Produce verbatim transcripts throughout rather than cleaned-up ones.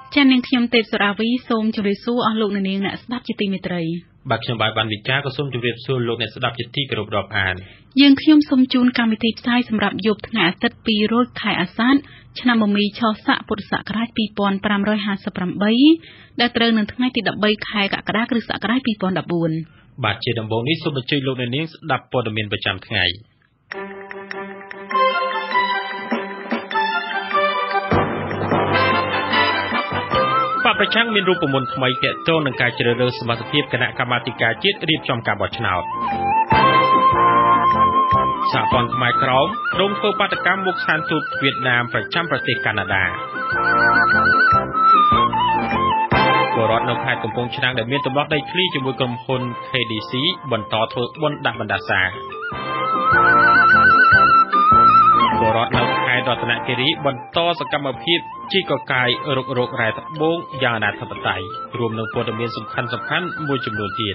ចានាងខ្ញុំទេពសុរាវីសូមជម្រាបសួរអស់លោកអ្នកនាងអ្នកស្ដាប់ជាទីមេត្រីបាទខ្ញុំបាទបានវិចារក៏សូមជម្រាបសួរលោកអ្នកស្ដាប់ជាទីគោរពរាប់អានយើងខ្ញុំសូមជូនកម្មវិធីផ្សាយសម្រាប់យប់ថ្ងៃអាទិត្យពីររោចខែអាសាឍឆ្នាំមមីឆស័កពុទ្ធសករាជពីរពាន់ប្រាំរយហាសិបប្រាំបីដែលត្រូវនៅថ្ងៃទីដប់បីខែកក្កដាគ្រិស្តសករាជពីរពាន់ដប់បួនបាទជាដំបូងនេះសូមអញ្ជើញលោកអ្នកនាងស្ដាប់ព័ត៌មានប្រចាំថ្ងៃបច្ចុប្បន្នមានរូបមន្តថ្មីទាក់ទងនឹងការជ្រើសរើសសមាជិកគណៈកម្មាធិការជាតិរៀបចំការបោះឆ្នោតសហព័ន្ធខ្មែរក្រមក្រុងធ្វើបាតកម្មមុខស្ថានទូតវៀតណាមប្រចាំប្រទេសកាណាដាពលរដ្ឋនៅខេត្តកំពង់ឆ្នាំងដែលមានទំនាស់ដីធ្លីជាមួយក្រុមហ៊ុន ខេ ឌី ស៊ី បន្តធ្វើបុណ្យដាក់បណ្ដាសាពលរដ្ឋនៅខេត្តរតនគិរីបន្តសកម្មភាពជីកកាយរុករករ៉ែត្បូងយ៉ាងអនាធិបតេយ្យរួមនឹងព័ត៌មានសំខាន់សំខាន់មួយចំនួនទៀត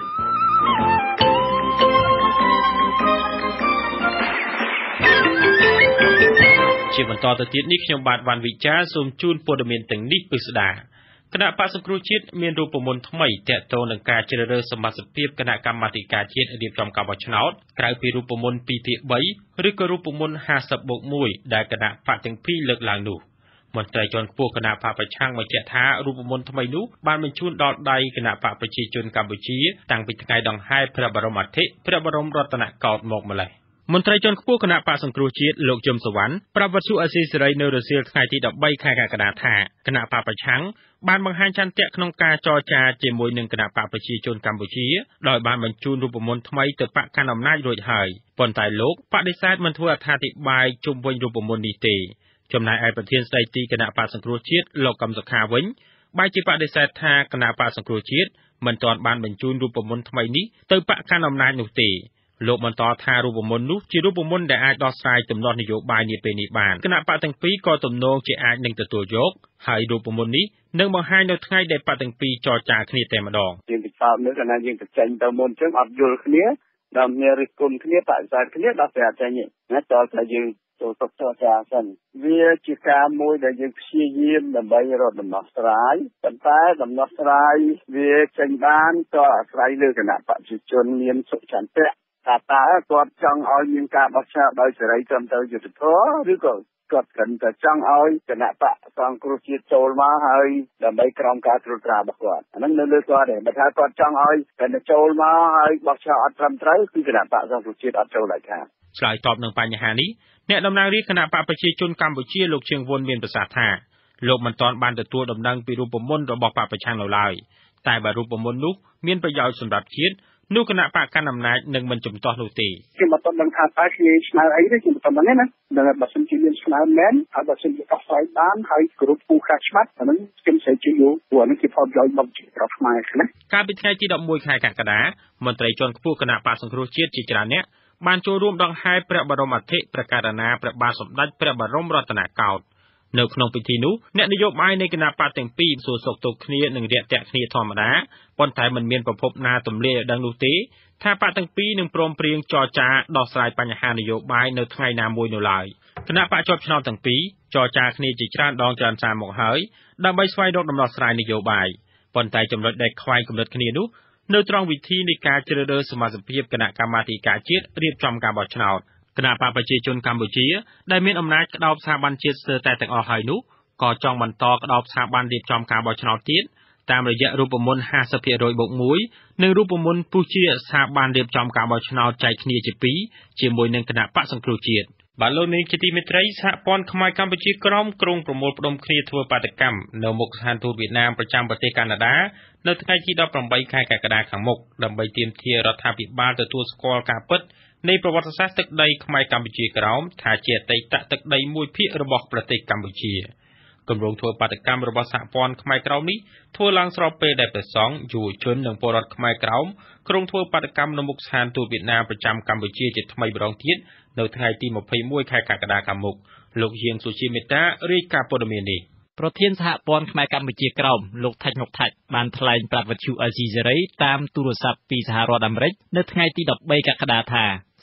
ជាបន្តទៅទៀតនេះខ្ញុំបាទវ៉ាន់វិចារសូមជូនព័ត៌មានទាំងនេះពិស្ដាគណៈបក្សសង្គ្រោះជាតិមានរូបមន្តថ្មីទាក់ទងនឹងការជ្រើសរើសសមាជិកគណៈកម្មាធិការជាតិរៀបចំការបោះឆ្នោតក្រៅពីរូបមន្តពីរភាគបីឬក៏រូបមន្តห้าสิบบวกមួយដែលគណៈបកទាំងពីរលើកឡើងនោះមន្ត្រីជាន់ខ្ពស់គណៈបកប្រឆាំងបញ្ជាក់ថារូបមន្តថ្មីនោះបានបញ្ជូនដល់ដៃគណៈបកប្រជាជនកម្ពុជាតាំងពីថ្ងៃដង្ហែព្រះបរមអធិព្រះបរមរតនកោដ្ឋមកម្លេះមន្ត្រីជាន់ខ្ពស់គណៈបក្សសង្គ្រោះជាតិលោកជឹមសវណ្ណប្រាប់វិទ្យុអេស៊ីសេរីនៅរសៀលថ្ងៃទីដប់បីខែកក្កដាថាគណៈបកប្រឆាំងបានបង្ហាញចន្ទៈក្នុងការចរចាជាមួយនឹងគណៈបកប្រជាជនកម្ពុជាដោយបានបញ្ជូនរូបមន្តថ្មីទៅបកកណ្ដាលអំណាចរួចហើយប៉ុន្តែលោកបដិសេធមិនធ្វើអត្ថាធិប្បាយជុំវិញរូបមន្តនេះទេចំណែកឯប្រធានស្ដីទីគណៈបកសង្គ្រោះជាតិលោកកឹមសុខាវិញបែរជាបដិសេធថាគណៈបកសង្គ្រោះជាតិមិនទាន់បានបញ្ជូនរូបមន្តថ្មីនេះទៅបកកណ្ដាលអំណាចនោះទេលោកបន្តថារូបមន្តនោះជារូបមន្តដែលអាចដោះស្រាយទំនាស់នយោបាយនាពេលនេះបានគណៈបកទាំងពីរក៏ទំនងជាអាចនឹងទទួលយកហើយរូបមន្តនេះនឹងបង្ហាញនៅថ្ងៃដែលបកទាំងពីរចរចាគ្នាតែម្ដងយើងពិសោធន៍នៅកាលណាយើងទៅចេញទៅមុនចឹងអត់យល់គ្នាដល់មានរិះគន់គ្នាបដិសេធគ្នាដល់តែចេញណាតើតែយើងចូលទៅចរចាសិនវាជាការមួយដែលយើងព្យាយាមដើម្បីរកដំណោះស្រាយប៉ុន្តែដំណោះស្រាយវាចេញបានក៏អាស្រ័យលើគណៈបព្វជិជនមានសុចន្ទៈថាតើគាត់ចង់ឲ្យមានការបោះឆ្នោតដោយសេរីត្រឹមត្រូវយុត្តិធម៌ឬក៏គាត់គ្រាន់តែចង់ឲ្យគណៈបកសង្គ្រោះជាតិចូលមកហើយដើម្បីក្រោមការត្រួតត្រារបស់គាត់អាហ្នឹងនៅលើគាត់ទេបើថាគាត់ចង់ឲ្យតែចូលមកហើយបោះឆ្នោតអត់ត្រឹមត្រូវគឺគណៈបកសង្គ្រោះជាតិអត់ចូលដាច់ខាតឆ្លើយតបនឹងបញ្ហានេះអ្នកតំណាងរាជគណៈបកប្រជាជនកម្ពុជាលោកជៀងវុនមានប្រសាសន៍ថាលោកមិនទាន់បានទទួលដំណឹងពីរូបមន្តរបស់បកប្រឆាំងនៅឡើយតែបើរូបមន្តនោះមានប្រយោជន៍សម្រាប់ជាតិនោះគណៈបកកណ្ដាលអំណាចនឹងមិនជំទាស់នោះទេខ្ញុំមិនទាន់ដឹងថាតើគេឆ្នើអីទេខ្ញុំមិនទាន់ដឹងទេណាដល់បើសិនជាមានឆ្នើមែនហើយបើសិនជាដោះស្រាយបានហើយគ្រប់គូខាច្បាប់អានឹងខ្ញុំស្រីជាយូរព្រោះអានឹងជាផលប្រយោជន៍របស់ប្រជាប្រដ្ឋខ្មែរណាកាលពីថ្ងៃទីដប់មួយខែកក្កដាមន្ត្រីជាន់ខ្ពស់គណៈបកសង្គ្រោះជាតិជាច្រើនអ្នកបានចូលរួមដង្ហែព្រះបរមអធិព្រះករុណាព្រះបាទសម្ដេចព្រះបរមរតនកោដ្ឋនៅក្នុងពិធីនោះអ្នកនយោបាយនៃគណៈបកទាំងពីរសួរសុខទុក្ខគ្នានិងរាក់ទាក់គ្នាធម្មតាប៉ុន្តែមិនមានប្រភពណាទម្លាយឲ្យដឹងនោះទេថាបកទាំងពីរនឹងព្រមព្រៀងចរចាដោះស្រាយបញ្ហានយោបាយនៅថ្ងៃណាមួយនោះឡើយគណៈបកជាប់ឆ្នោតទាំងពីរចរចាគ្នាជាច្រើនដងច្រើនសារមកហើយដើម្បីស្វែងរកដំណោះស្រាយនយោបាយប៉ុន្តែចំណុចដែលខ្វែងគំនិតគ្នានោះនៅត្រង់វិធីនៃការជ្រើសរើសសមាជិកគណៈកម្មាធិការជាតិរៀបចំការបោះឆ្នោតគណៈបកប្រជាជនកម្ពុជាដែលមានអំណាចក្តោបស្ថាប័នជាតិស្ទើរតែទាំងអស់ហើយនោះក៏ចង់បន្តក្តោបស្ថាប័នរៀបចំការបោះឆ្នោតទៀតតាមរយៈរូបមន្តห้าสิบភាគរយបូកមួយនិងរូបមន្តពុះជាស្ថាប័នរៀបចំការបោះឆ្នោតចែកគ្នាជាពីរជាមួយនឹងគណៈបកសង្គ្រោះជាតិបាទលោកនាងជាទីមេត្រីសហព័ន្ធខ្មែរកម្ពុជាក្រមក្រុងប្រមូលផ្ដុំគ្នាធ្វើបាតកម្មនៅមុខស្ថានទូតវៀតណាមប្រចាំប្រទេសកាណាដានៅថ្ងៃទីដប់ប្រាំបីខែកក្កដាខាងមុខដើម្បីទាមទាររដ្ឋាភិបាលទទួលស្គាល់ការពិតនៃប្រវត្តិសាស្ត្រទឹកដីខ្មែរកម្ពុជាក្រោមថាជាអតីតទឹកដីមួយភាគរបស់ប្រទេសកម្ពុជាគម្រោងធ្វើបាតកម្មរបស់សហព័ន្ធខ្មែរក្រោមនេះធ្វើឡើងស្របពេលដែលព្រះសង្ឃយុវជននិងពលរដ្ឋខ្មែរក្រោមក្រុងធ្វើបាតកម្មនៅមុខស្ថានទូតវៀតណាមប្រចាំកម្ពុជាជាថ្មីម្ដងទៀតនៅថ្ងៃទីម្ភៃមួយខែកក្កដាខាងមុខលោកហៀងសុជាមេតារាយការណ៍ព័ត៌មាននេះប្រធានសហព័ន្ធខ្មែរកម្ពុជាក្រោមលោកថាច់មុខថាច់បានថ្លែងប្រាប់វិទ្យុអេស៊ីសេរីតាមទូរស័ព្ទពីសហរដ្ឋអាមេរិកនៅថ្ងៃទីដប់បីកក្កដាថាស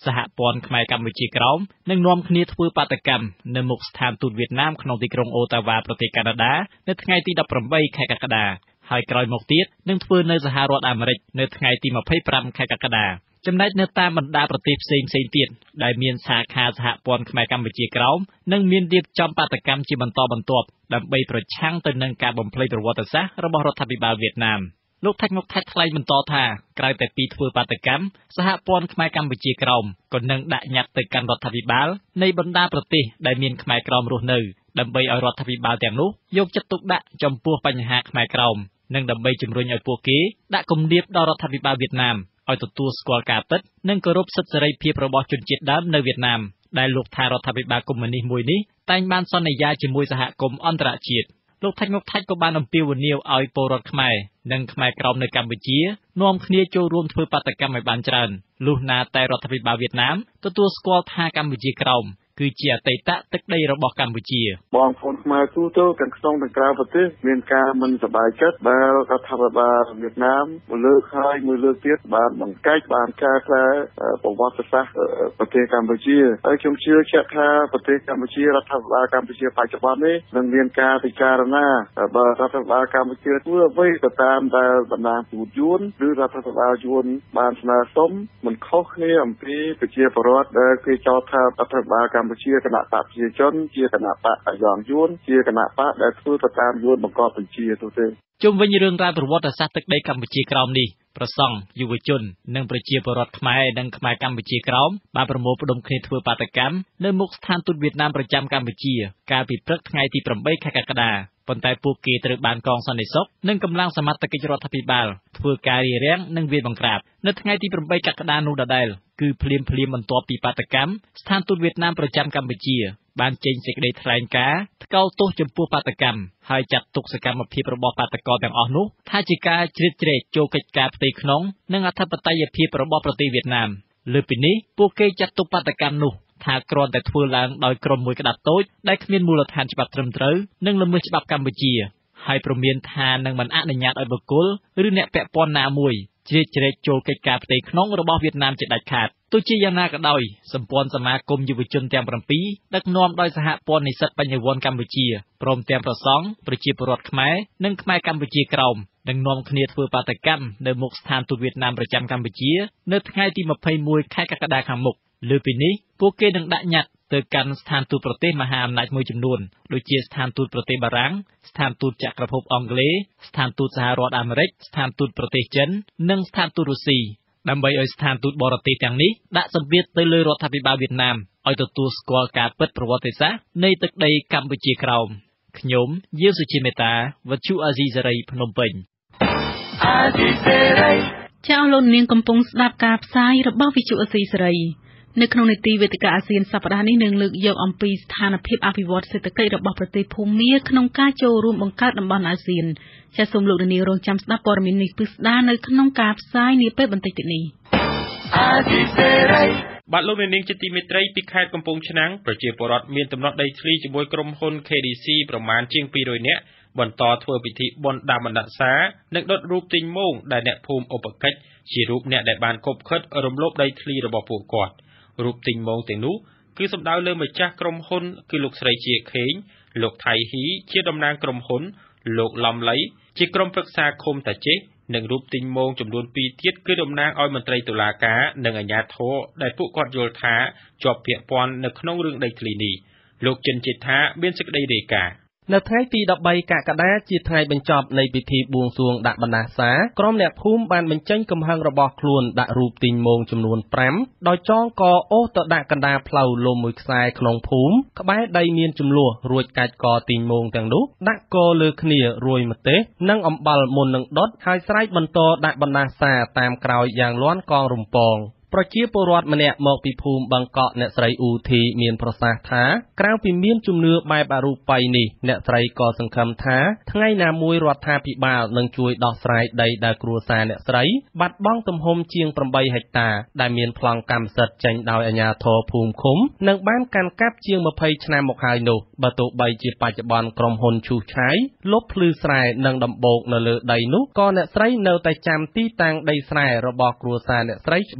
សហព័ន្ធខ្មែរកម្ពុជាក្រោមនឹងនាំគ្នាធ្វើបាតកម្មនៅមុខស្ថានទូតវៀតណាមក្នុងទីក្រុងអូតាវ៉ាប្រទេសកាណាដានៅថ្ងៃទីដប់ប្រាំបីខែកក្កដាហើយក្រោយមកទៀតនឹងធ្វើនៅសហរដ្ឋអាមេរិកនៅថ្ងៃទីម្ភៃប្រាំខែកក្កដាចំណែកនៅតាមបណ្ដាប្រទេសផ្សេងៗទៀតដែលមានសាខាសហព័ន្ធខ្មែរកម្ពុជាក្រោមនឹងមានរៀបចំបាតកម្មជាបន្តបន្ទាប់ដើម្បីប្រឆាំងទៅនឹងការបំភ្លៃប្រវត្តិសាស្ត្ររបស់រដ្ឋាភិបាលវៀតណាមលោកថាច់មកថាច់ថ្លែងបន្តថាក្រៅតែពីធ្វើបាតកម្មសហព័ន្ធខ្មែរកម្ពុជាក្រោមក៏នឹងដាក់ញត្តិទៅកាន់រដ្ឋាភិបាលនៃបណ្ដាប្រទេសដែលមានខ្មែរក្រោមរស់នៅដើម្បីឲ្យរដ្ឋាភិបាលទាំងនោះយកចិត្តទុកដាក់ចំពោះបញ្ហាខ្មែរក្រោមនិងដើម្បីជំរុញឲ្យពួកគេដាក់គំនាបដល់រដ្ឋាភិបាលវៀតណាមឲ្យទទួលស្គាល់ការពិតនិងគោរពសិទ្ធិសេរីភាពរបស់ជនជាតិដើមនៅវៀតណាមដែលលោកថារដ្ឋាភិបាលកុម្មុយនីសមួយនេះតែងបានសន្យាជាមួយសហគមន៍អន្តរជាតិលោកថាច់មកថាច់ក៏បានអំពាវនាវឲ្យពលរដ្ឋខ្មែរនិងខ្មែរក្រោមនៅកម្ពុជានាំគ្នាចូលរួមធ្វើបាតកម្មឲ្យបានច្រើនលុះណាតែរដ្ឋាភិបាលវៀតណាមទទួលស្គាល់ថាកម្ពុជាក្រោមគឺជាអតីតទឹកដីរបស់កម្ពុជាបងប្អូនខ្មែរទូទៅទាំងក្នុងនិងក្រៅប្រទេសមានការមិនសប្បាយចិត្តដែលរដ្ឋាភិបាលវៀតណាមមួយលើកហើយមួយលើកទៀតបានបង្កាច់បានកែប្រែប្រវត្តិសាស្ត្រប្រទេសកម្ពុជាហើយខ្ញុំជឿជាក់ថាប្រទេសកម្ពុជារដ្ឋាភិបាលកម្ពុជាបច្ចុប្បន្ននេះនឹងមានការពិចារណាបើរដ្ឋាភិបាលកម្ពុជាធ្វើអ្វីក៏តាមដែលបណ្ដាពូជយួនឬរដ្ឋាភិបាលយួនបានស្នើសុំមិនខុសគ្នាអំពីប្រជាពលរដ្ឋដែលគេចោទថារដ្ឋាភិបាលកម្ពុជាគណៈបកប្រជាជនជាគណៈបកយ៉ាងយួនជាគណៈបកដែលធ្វើទៅតាមយួនបង្កប់បញ្ជាទៅទេជុំវិញរឿងរ៉ាវប្រវត្តិសាស្ត្រទឹកដីកម្ពុជាក្រោមនេះប្រសង់យុវជននិងប្រជាពលរដ្ឋខ្មែរនិងខ្មែរកម្ពុជាក្រោមបានប្រមូលផ្ដុំគ្នាធ្វើបាតកម្មនៅមុខស្ថានទូតវៀតណាមប្រចាំកម្ពុជាកាលពីព្រឹកថ្ងៃទីប្រាំបីខែកក្កដាប៉ុន្តែពួកគេត្រូវបានកងសន្តិសុខនិងកម្លាំងសមត្ថកិច្ចរដ្ឋាភិបាលធ្វើការរារាំងនិងវាយបង្ក្រាបនៅថ្ងៃទីប្រាំបីកក្កដានោះដដែលគឺភ្លាមភ្លាមបន្ទាប់ពីបាតកម្មស្ថានទូតវៀតណាមប្រចាំកម្ពុជាបានចេញសេចក្តីថ្លែងការណ៍ថ្កោលទោសចំពោះបាតកម្មហើយចាត់ទុកសកម្មភាពរបស់បាតកោទាំងអស់នោះថាជាការជ្រៀតជ្រែកចូលកិច្ចការផ្ទៃក្នុងនិងអធិបតេយ្យភាពរបស់ប្រទេសវៀតណាមលើពីនេះពួកគេចាត់ទុកបាតកម្មនោះថាគ្រាន់តែធ្វើឡើងដោយក្រុមមួយក្តាប់តូចដែលគ្មានមូលដ្ឋានច្បាប់ត្រឹមត្រូវនិងល្មើសច្បាប់កម្ពុជាហើយព្រមានថានឹងមិនអនុញ្ញាតឲ្យបុគ្គលឬអ្នកពាក់ព័ន្ធណាមួយជ្រៀតជ្រែកចូលកិច្ចការផ្ទៃក្នុងរបស់វៀតណាមជាដាច់ខាតទោះជាយ៉ាងណាក៏ដោយសម្ព័ន្ធសមាគមយុវជនទាំងប្រាំពីរដឹកនាំដោយសហព័ន្ធនិស្សិតបញ្ញវន្តកម្ពុជាព្រមទាំងប្រសង់ប្រជាពលរដ្ឋខ្មែរនិងខ្មែរកម្ពុជាក្រោមនឹងនាំគ្នាធ្វើបាតកម្មនៅមុខស្ថានទូតវៀតណាមប្រចាំកម្ពុជានៅថ្ងៃទីម្ភៃមួយខែកក្កដាខាងមុខលើពីនេះពួកគេនឹងដាក់ញត្តិទៅកាន់ស្ថានទូតប្រទេសមហាអំណាចមួយចំនួនដូចជាស្ថានទូតប្រទេសបារាំងស្ថានទូតចក្រភពអង់គ្លេសស្ថានទូតសហរដ្ឋអាមេរិកស្ថានទូតប្រទេសចិននិងស្ថានទូតរុស្ស៊ីដើម្បីឲ្យស្ថានទូតបរទេសទាំងនេះដាក់សម្ពាធទៅលើរដ្ឋាភិបាលវៀតណាមឲ្យទទួលស្គាល់ការពិតប្រវត្តិសាស្ត្រនៃទឹកដីកម្ពុជាក្រោមខ្ញុំយាវសុជាមេតាវັດឈូអាស៊ីសេរីភ្នំពេញអាស៊ីសេរីចាស់លោកនាងកំពុងស្ដាប់ការផ្សាយរបស់វិទ្យុអាស៊ីសេរីនៅក្នុងនីតិវេទិកាអាស៊ានសប្តាហ៍នេះនឹងលើកយកអំពីស្ថានភាពអភិវឌ្ឍសេដ្ឋកិច្ចរបស់ប្រទេសភូមាក្នុងការចូលរួមបង្កើតតំបន់អាស៊ានចាសសូមលោកនាងរងចាំស្ដាប់ព័ត៌មាននេះពិស្ដារនៅក្នុងការផ្សាយនាពេលបន្តិចទៀតនេះអាស៊ីសេរីបាទលោកនាងជាទីមេត្រីពីខេត្តកំពង់ឆ្នាំងប្រជាពលរដ្ឋមានដំណោះដីធ្លីជាមួយក្រុមហ៊ុន ខេ ឌី ស៊ី ប្រមាណជាងពីររយនាក់បន្តធ្វើពិធីបុណ្យដាមបណ្ដាក់សានិងដុតរូបទីងមោងដែលអ្នកភូមិឧបកិច្ចជារូបអ្នកដែលបានគប់ខិតរំលោភដីធ្លីរបស់ពួកគាត់រូបទីងមោងទាំងនោះគឺសំដៅលើម្ចាស់ក្រុមហ៊ុនគឺលោកស្រីជាខេងលោកថៃហ៊ីជាតំណាងក្រុមហ៊ុនលោកឡំលៃជាក្រុមប្រឹក្សាឃុំតាចេះនិងរូបទីងមោងចំនួនពីរទៀតគឺតំណាងឲ្យមន្ត្រីតុលាការនិងអាជ្ញាធរដែលពួកគាត់យល់ថាជាប់ពាក់ព័ន្ធនៅក្នុងរឿងដីធ្លីនេះលោកចិនជិតថាមានសេចក្តីរាយការណ៍នៅថ្ងៃទីដប់បីកក្កដាជាថ្ងៃបញ្ចប់នៃពិធីបួងសួងដាក់បណ្ដាសាក្រុមអ្នកភូមិបានបញ្ចេញកំហឹងរបស់ខ្លួនដាក់រូបទីងមោងចំនួនប្រាំដោយចងកអូសទៅដាក់កណ្ដាលផ្លូវលំមួយខ្សែក្នុងភូមិក្បែរដីមានចំនួនរួចកាច់កទីងមោងទាំងនោះដាក់កលើគ្នារួយម្ទេសនិងអំបិលមុននឹងដុតហើយស្រែកបន្តដាក់បណ្ដាសាតាមក្រោយយ៉ាងលាន់កងរំពងប្រជាពលរដ្ឋម្នាក់មកពីភូមិបឹងកក់អ្នកស្រីអ៊ូធីមានប្រសាសន៍ថាក្រៅពីមានជំនឿបែបអរូបីនេះអ្នកស្រីក៏សង្ឃឹមថាថ្ងៃណាមួយរដ្ឋាភិបាលនឹងជួយដោះស្រាយដីដែលគ្រួសារអ្នកស្រីបាត់បង់ទំហំជាងប្រាំបីហិកតាដែលមានប្លង់កម្មសិទ្ធិចេញដោយអាជ្ញាធរភូមិឃុំនិងបានកាន់កាប់ជាងម្ភៃឆ្នាំមកហើយនោះបើទោះបីជាបច្ចុប្បន្នក្រុមហ៊ុនឈូសឆាយលុបភ្លឺស្រែនិងដំបូកនៅលើដីនោះក៏អ្នកស្រីនៅតែចាំទីតាំងដីស្រែរបស់គ្រួសារអ្នកស្រីច្បាស់ដែរ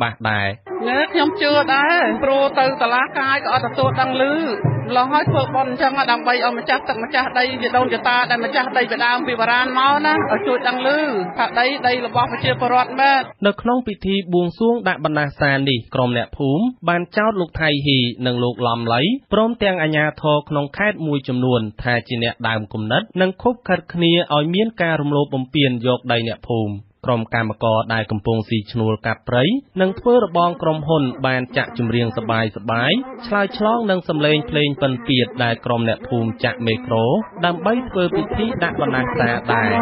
ដែរនេះខ្ញុំជឿដែរព្រោះទៅតឡាការក៏អត់ទទួលដឹងឮឡោះឲ្យធ្វើបន់អញ្ចឹងដើម្បីឲ្យម្ចាស់ទឹកម្ចាស់ដីជាដូនជាតាដែលម្ចាស់ដីពីដើមពីបុរាណមកណាឲ្យជួយដឹងឮថាដីដីរបស់ប្រជាពលរដ្ឋមែននៅក្នុងពិធីបួងសួងដាក់បណ្ដាសានេះក្រុមអ្នកភូមិបានចោទលោកថៃហ៊ីនិងលោកឡំឡៃព្រមទាំងអាជ្ញាធរក្នុងខេត្តមួយចំនួនថាជាអ្នកដើមគំនិតនិងខុបខិតគ្នាឲ្យមានការរំលោភបំពានយកដីអ្នកភូមិក្រុមកម្មករដែលកំពុងស៊ីឈ្នួលកាប់ព្រៃនិងធ្វើរបងក្រុមហ៊ុនបានចាក់ចម្រៀងសប្បាយសប្បាយឆ្លើយឆ្លងនឹងសំឡេងភ្លេងពិណពាទ្យដែលក្រុមអ្នកភូមិចាក់មេក្រូដើម្បីធ្វើពិធីដាក់បណ្ដាសាដែរ